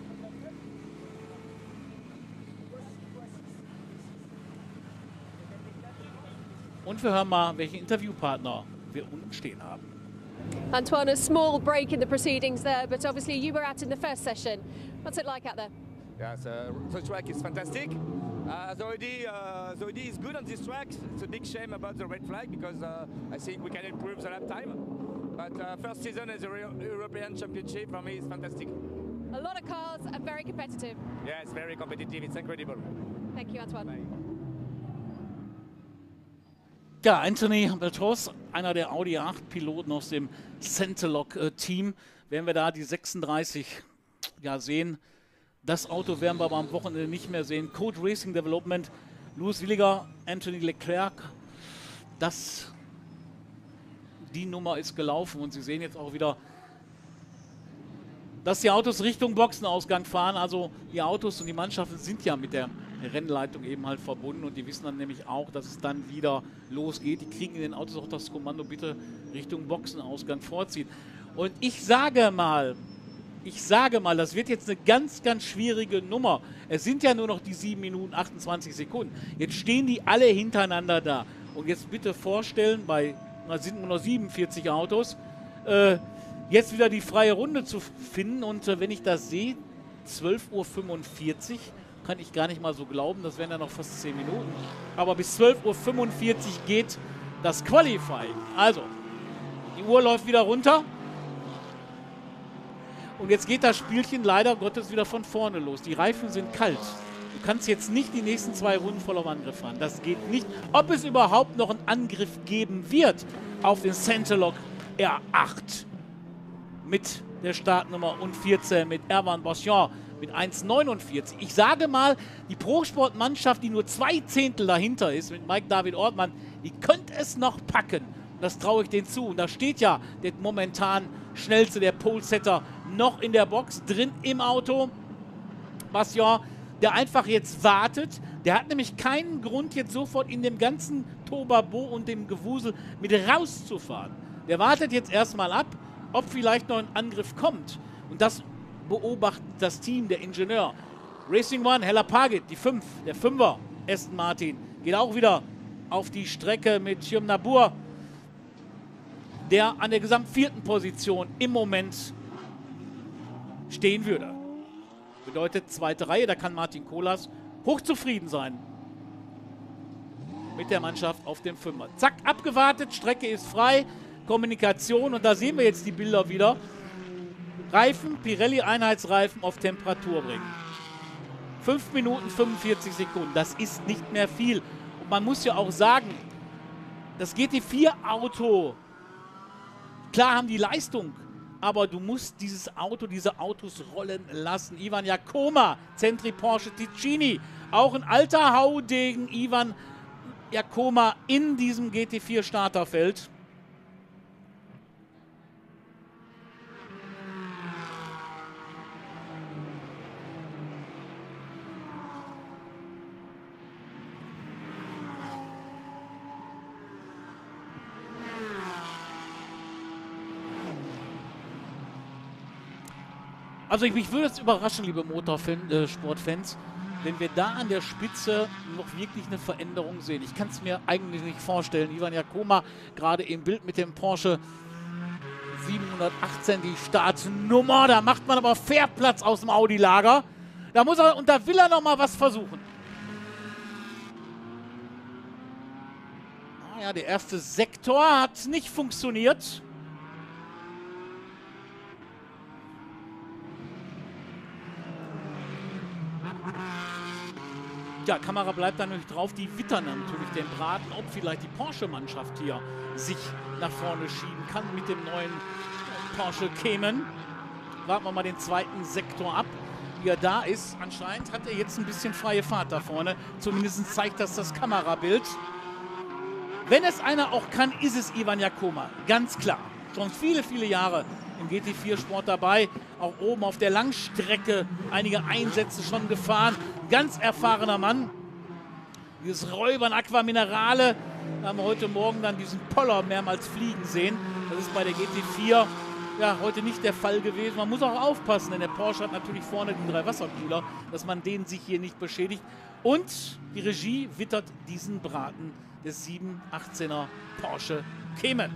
Und wir hören mal, welche Interviewpartner wir unten stehen haben. Antoine, a small break in the proceedings there, but obviously you were out in the first session. What's it like out there? Yeah, the track is fantastic. The OD is good on this track. It's a big shame about the red flag because I think we can improve the lap time. But first season as a European Championship for me is fantastic. A lot of cars and very competitive. Yeah, it's very competitive. It's incredible. Thank you, Antoine. Bye. Ja, Anthony Beltros, einer der Audi 8 Piloten aus dem Centerlock Team. Werden wir da die 36 ja sehen, Das Auto werden wir aber am Wochenende nicht mehr sehen. Code Racing Development, Louis Williger, Anthony Leclerc. Die Nummer ist gelaufen und Sie sehen jetzt auch wieder, dass die Autos Richtung Boxenausgang fahren. Also die Autos und die Mannschaften sind ja mit der Rennleitung eben halt verbunden und die wissen dann nämlich auch, dass es dann wieder losgeht. Die kriegen in den Autos auch das Kommando, bitte Richtung Boxenausgang vorziehen. Und ich sage mal, das wird jetzt eine ganz, ganz schwierige Nummer. Es sind ja nur noch die 7 Minuten 28 Sekunden. Jetzt stehen die alle hintereinander da. Und jetzt bitte vorstellen, sind nur noch 47 Autos, jetzt wieder die freie Runde zu finden. Und wenn ich das sehe, 12:45 Uhr, kann ich gar nicht mal so glauben, das wären ja noch fast 10 Minuten. Aber bis 12:45 Uhr geht das Qualifying. Also, die Uhr läuft wieder runter. Und jetzt geht das Spielchen leider Gottes wieder von vorne los. Die Reifen sind kalt. Du kannst jetzt nicht die nächsten 2 Runden voll auf Angriff fahren. Das geht nicht. Ob es überhaupt noch einen Angriff geben wird auf den Centerlock R8 mit der Startnummer und 14 mit Erwan Boschian mit 1,49. Ich sage mal, die Pro-Sport-Mannschaft, die nur 2 Zehntel dahinter ist, mit Mike David Ortmann, die könnte es noch packen. Das traue ich denen zu. Und da steht ja der momentan schnellste, der Polesetter, noch in der Box, drin im Auto. Boschian, der einfach jetzt wartet. Der hat nämlich keinen Grund, jetzt sofort in dem ganzen Tobabo und dem Gewusel mit rauszufahren. Der wartet jetzt erstmal ab, ob vielleicht noch ein Angriff kommt. Und das beobachtet das Team, der Ingenieur. Racing One, Hella Pagit, die 5, der 5er, Aston Martin, geht auch wieder auf die Strecke mit Chim Nabur, der an der gesamt 4. Position im Moment stehen würde. Bedeutet 2. Reihe, da kann Martin Kolas hochzufrieden sein mit der Mannschaft auf dem 5er. Zack, abgewartet, Strecke ist frei, Kommunikation und da sehen wir jetzt die Bilder wieder. Reifen, Pirelli Einheitsreifen auf Temperatur bringen. 5 Minuten 45 Sekunden, das ist nicht mehr viel. Und man muss ja auch sagen, das GT4-Auto, klar haben die Leistung, aber du musst diese Autos rollen lassen. Ivan Jakoma, Centri Porsche Ticini, auch ein alter Haudegen, Ivan Jakoma in diesem GT4-Starterfeld. Also mich würde es überraschen, liebe Motorsportfans, wenn wir da an der Spitze noch wirklich eine Veränderung sehen. Ich kann es mir eigentlich nicht vorstellen. Ivan Jakoma gerade im Bild mit dem Porsche 718, die Startnummer. Da macht man aber Fairplatz aus dem Audi-Lager. Da muss er und da will er noch mal was versuchen. Ja, der erste Sektor hat nicht funktioniert. Ja, Kamera bleibt da natürlich drauf. Die wittern natürlich den Braten, ob vielleicht die Porsche-Mannschaft hier sich nach vorne schieben kann mit dem neuen Porsche Cayman. Warten wir mal den 2. Sektor ab, wie er da ist. Anscheinend hat er jetzt ein bisschen freie Fahrt da vorne. Zumindest zeigt das Kamerabild. Wenn es einer auch kann, ist es Ivan Jakoma. Ganz klar. Schon viele, viele Jahre im GT4-Sport dabei. Auch oben auf der Langstrecke einige Einsätze schon gefahren. Ganz erfahrener Mann. Dieses Räubern Aqua Minerale. Da haben wir heute Morgen dann diesen Poller mehrmals fliegen sehen. Das ist bei der GT4 ja heute nicht der Fall gewesen. Man muss auch aufpassen, denn der Porsche hat natürlich vorne die 3 Wasserkühler, dass man den sich hier nicht beschädigt. Und die Regie wittert diesen Braten des 718er Porsche Cayman.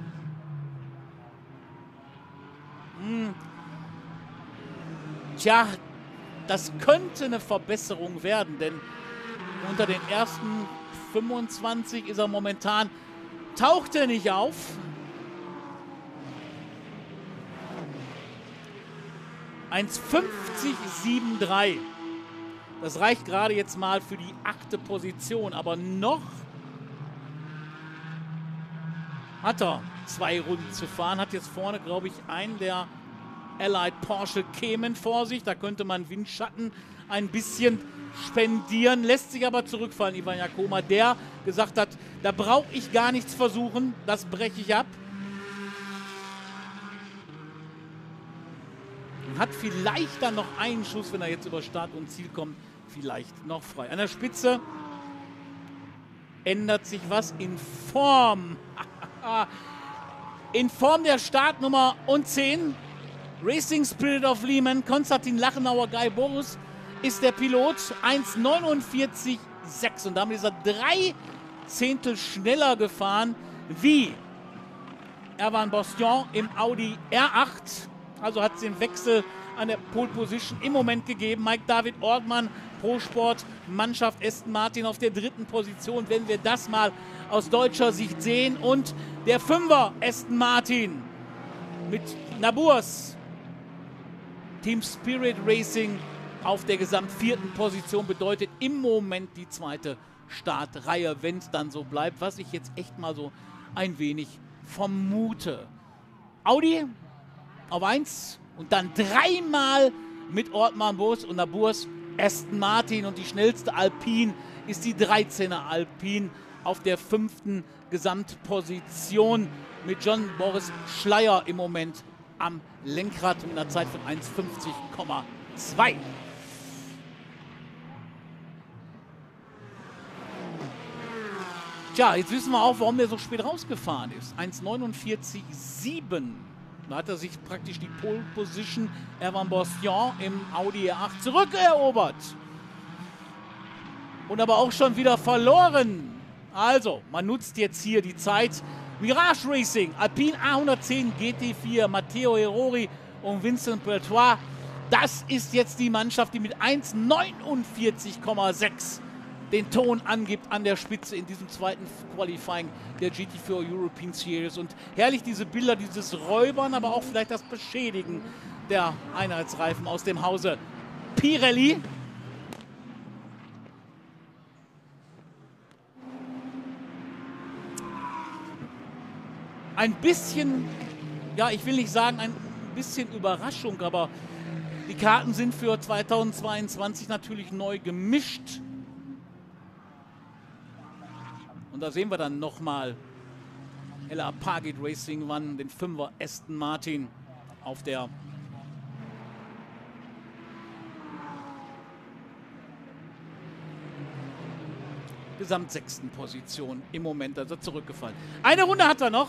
Tja, das könnte eine Verbesserung werden, denn unter den ersten 25 ist er momentan, taucht er nicht auf. (1:50,73). Das reicht gerade jetzt mal für die 8. Position, aber noch hat er 2 Runden zu fahren, hat jetzt vorne, glaube ich, einen, der Allied Porsche Cayman vor sich. Da könnte man Windschatten ein bisschen spendieren, lässt sich aber zurückfallen, Ivan Jakoma, der gesagt hat, da brauche ich gar nichts versuchen, das breche ich ab. Hat vielleicht dann noch einen Schuss, wenn er jetzt über Start und Ziel kommt, vielleicht noch frei. An der Spitze ändert sich was in Form. In Form der Startnummer und 10. Racing Spirit of Lehman, Konstantin Lachenauer, Guy Boris ist der Pilot. 1,49,6 und damit ist er 3 Zehntel schneller gefahren wie Erwan Bostion im Audi R8. Also hat es den Wechsel an der Pole Position im Moment gegeben. Mike David Ortmann, Pro Sport, Mannschaft Aston Martin auf der 3. Position, wenn wir das mal aus deutscher Sicht sehen. Und der 5er Aston Martin mit Naburs Team Spirit Racing auf der gesamt 4. Position bedeutet im Moment die 2. Startreihe, wenn es dann so bleibt, was ich jetzt echt mal so ein wenig vermute. Audi auf 1 und dann 3-mal mit Ortmann, Bos und Naburs Aston Martin und die schnellste Alpine ist die 13er Alpine auf der 5. Gesamtposition mit John Boris Schleier im Moment am Lenkrad mit einer Zeit von 1,50,2. Tja, jetzt wissen wir auch, warum der so spät rausgefahren ist. 1,49,7. Da hat er sich praktisch die Pole Position Erwan Bostion im Audi R8 zurückerobert. Und aber auch schon wieder verloren. Also, man nutzt jetzt hier die Zeit. Mirage Racing, Alpine A110 GT4, Matteo Herori und Vincent Peltois. Das ist jetzt die Mannschaft, die mit 1,49,6 den Ton angibt an der Spitze in diesem 2. Qualifying der GT4 European Series. Und herrlich diese Bilder, dieses Räubern, aber auch vielleicht das Beschädigen der Einheitsreifen aus dem Hause Pirelli. Ein bisschen, ja, ich will nicht sagen ein bisschen Überraschung, aber die Karten sind für 2022 natürlich neu gemischt. Und da sehen wir dann nochmal LA Pagid Racing One, den 5er Aston Martin auf der gesamt 6. Position im Moment, also zurückgefallen. Eine Runde hat er noch.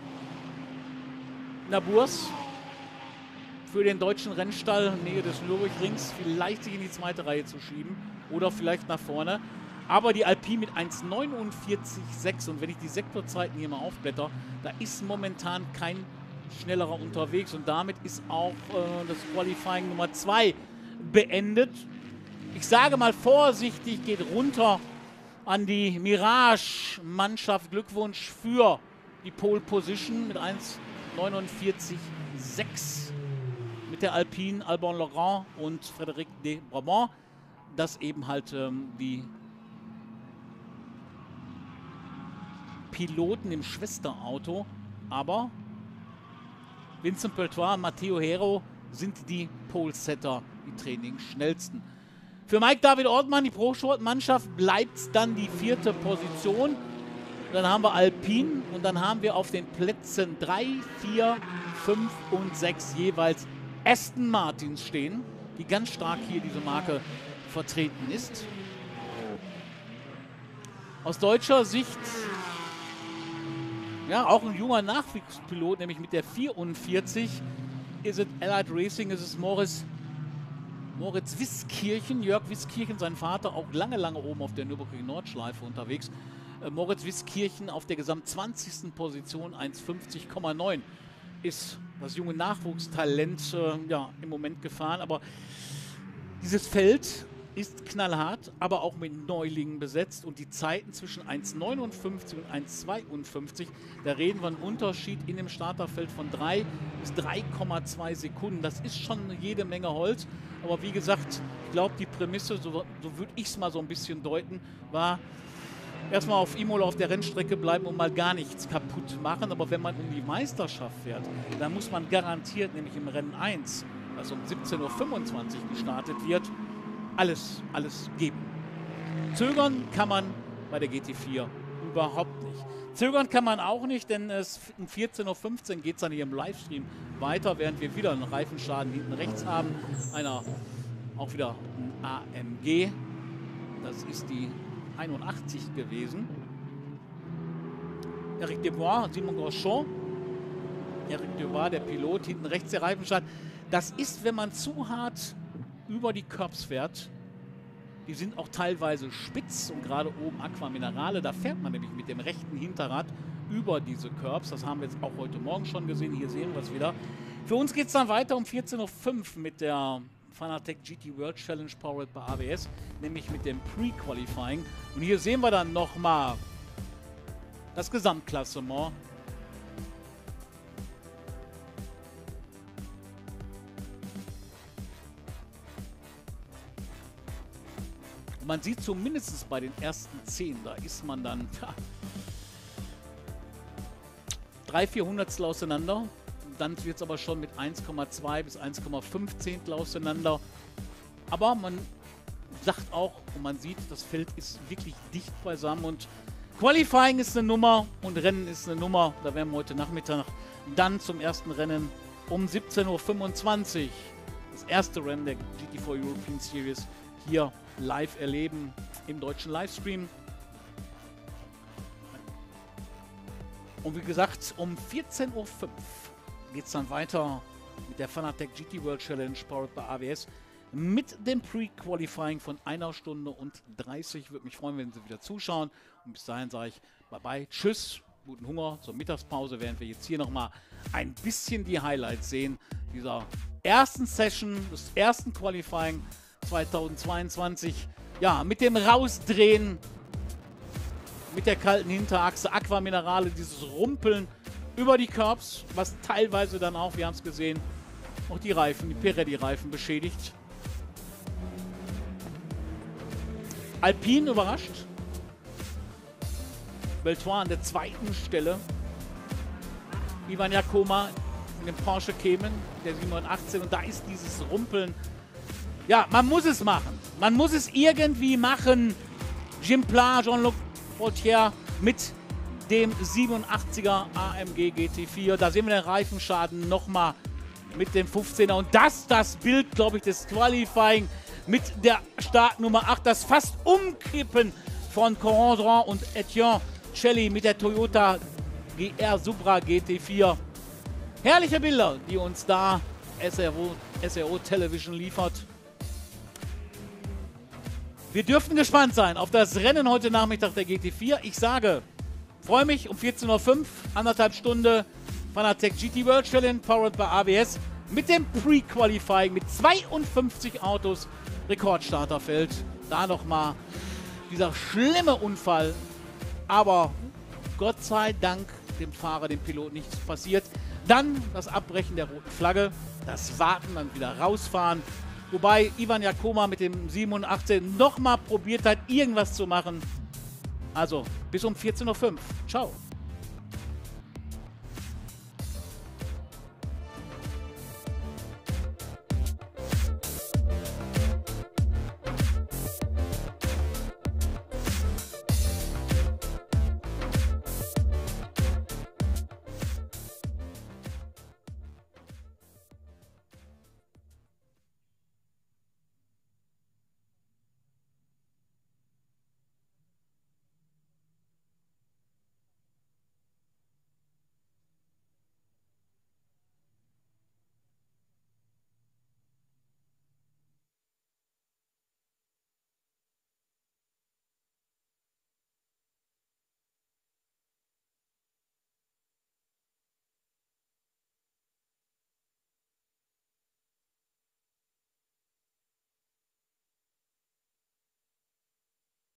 Naburs für den deutschen Rennstall, Nähe des Nürburgrings, vielleicht sich in die 2. Reihe zu schieben oder vielleicht nach vorne. Aber die Alpine mit 1,49,6 und wenn ich die Sektorzeiten hier mal aufblätter, da ist momentan kein schnellerer unterwegs und damit ist auch das Qualifying Nummer 2 beendet. Ich sage mal vorsichtig, geht runter an die Mirage-Mannschaft. Glückwunsch für die Pole Position mit 1,49,6 mit der Alpine, Alban Laurent und Frédéric de Brabant. Das eben halt die Piloten im Schwesterauto, aber Vincent Peltois und Matteo Hero sind die Pole-Setter, die Trainingsschnellsten. Für Mike David Ortmann, die Pro-Sport-Mannschaft, bleibt es dann die 4. Position. Dann haben wir Alpine und dann haben wir auf den Plätzen 3, 4, 5 und 6 jeweils Aston Martins stehen, die ganz stark hier diese Marke vertreten ist. Aus deutscher Sicht ja, auch ein junger Nachwuchspilot, nämlich mit der 44 ist es Allied Racing, ist es Moritz Wiskirchen, Jörg Wiskirchen, sein Vater, auch lange oben auf der Nürburgring Nordschleife unterwegs. Moritz Wiskirchen auf der gesamt 20. Position, 1,50,9 ist das junge Nachwuchstalent ja, im Moment gefahren. Aber dieses Feld ist knallhart, aber auch mit Neulingen besetzt und die Zeiten zwischen 1,59 und 1,52, da reden wir einen Unterschied in dem Starterfeld von 3 bis 3,2 Sekunden. Das ist schon jede Menge Holz, aber wie gesagt, ich glaube, die Prämisse, so würde ich es mal so ein bisschen deuten, war, erstmal auf Imola auf der Rennstrecke bleiben und mal gar nichts kaputt machen. Aber wenn man um die Meisterschaft fährt, dann muss man garantiert, nämlich im Rennen 1, das um 17:25 Uhr gestartet wird, alles geben. Zögern kann man bei der GT4 überhaupt nicht. Zögern kann man auch nicht, denn um 14:15 Uhr geht es dann hier im Livestream weiter, während wir wieder einen Reifenschaden hinten rechts haben. Auch wieder ein AMG. Das ist die 81 gewesen. Eric Debois, Simon Grosjean. Eric Debois, der Pilot, hinten rechts der Reifenschaden. Das ist, wenn man zu hart über die Curbs fährt. Die sind auch teilweise spitz und gerade oben Aqua Minerale, da fährt man nämlich mit dem rechten Hinterrad über diese Curbs. Das haben wir jetzt auch heute Morgen schon gesehen. Hier sehen wir es wieder. Für uns geht es dann weiter um 14:05 Uhr mit der Fanatec GT World Challenge powered by AWS, nämlich mit dem Pre-Qualifying. Und hier sehen wir dann nochmal das Gesamtklassement. Und man sieht zumindest bei den ersten 10, da ist man dann 3/4 Hundertstel auseinander. Dann wird es aber schon mit 1,2 bis 1,5 Zehntel auseinander. Aber man sagt auch und man sieht, das Feld ist wirklich dicht beisammen. Und Qualifying ist eine Nummer und Rennen ist eine Nummer. Da werden wir heute Nachmittag dann zum ersten Rennen um 17:25 Uhr das erste Rennen der GT4 European Series hier live erleben im deutschen Livestream. Und wie gesagt, um 14:05 Uhr geht es dann weiter mit der Fanatec GT World Challenge powered by AWS mit dem Pre-Qualifying von 1 Stunde und 30. Würde mich freuen, wenn Sie wieder zuschauen. Und bis dahin sage ich bye-bye, tschüss, guten Hunger zur Mittagspause, während wir jetzt hier nochmal ein bisschen die Highlights sehen dieser ersten Session, des ersten Qualifying 2022. Ja, mit dem Rausdrehen, mit der kalten Hinterachse, Aqua Minerale, dieses Rumpeln über die Curbs, was teilweise dann auch, wir haben es gesehen, auch die Reifen, die Pirelli-Reifen beschädigt. Alpine überrascht. Beltois an der zweiten Stelle. Ivan Jakoma in dem Porsche Cayman, der 718. Und da ist dieses Rumpeln. Ja, man muss es machen. Man muss es irgendwie machen. Jim Pla, Jean-Luc Gaultier mit dem 87er AMG GT4. Da sehen wir den Reifenschaden nochmal mit dem 15er. Und das Bild, glaube ich, des Qualifying mit der Startnummer 8. Das fast Umkippen von Coran und Etienne Celli mit der Toyota GR Supra GT4. Herrliche Bilder, die uns da SRO Television liefert. Wir dürften gespannt sein auf das Rennen heute Nachmittag der GT4. Ich sage, freue mich um 14:05 Uhr, 1,5 Stunden Fanatec GT World Challenge powered by AWS mit dem Pre-Qualifying mit 52 Autos, Rekordstarterfeld. Da nochmal dieser schlimme Unfall, aber Gott sei Dank dem Fahrer, dem Piloten nichts passiert. Dann das Abbrechen der roten Flagge, das Warten, dann wieder rausfahren. Wobei Ivan Jakoma mit dem 87 nochmal probiert hat, irgendwas zu machen. Also bis um 14:05 Uhr. Ciao.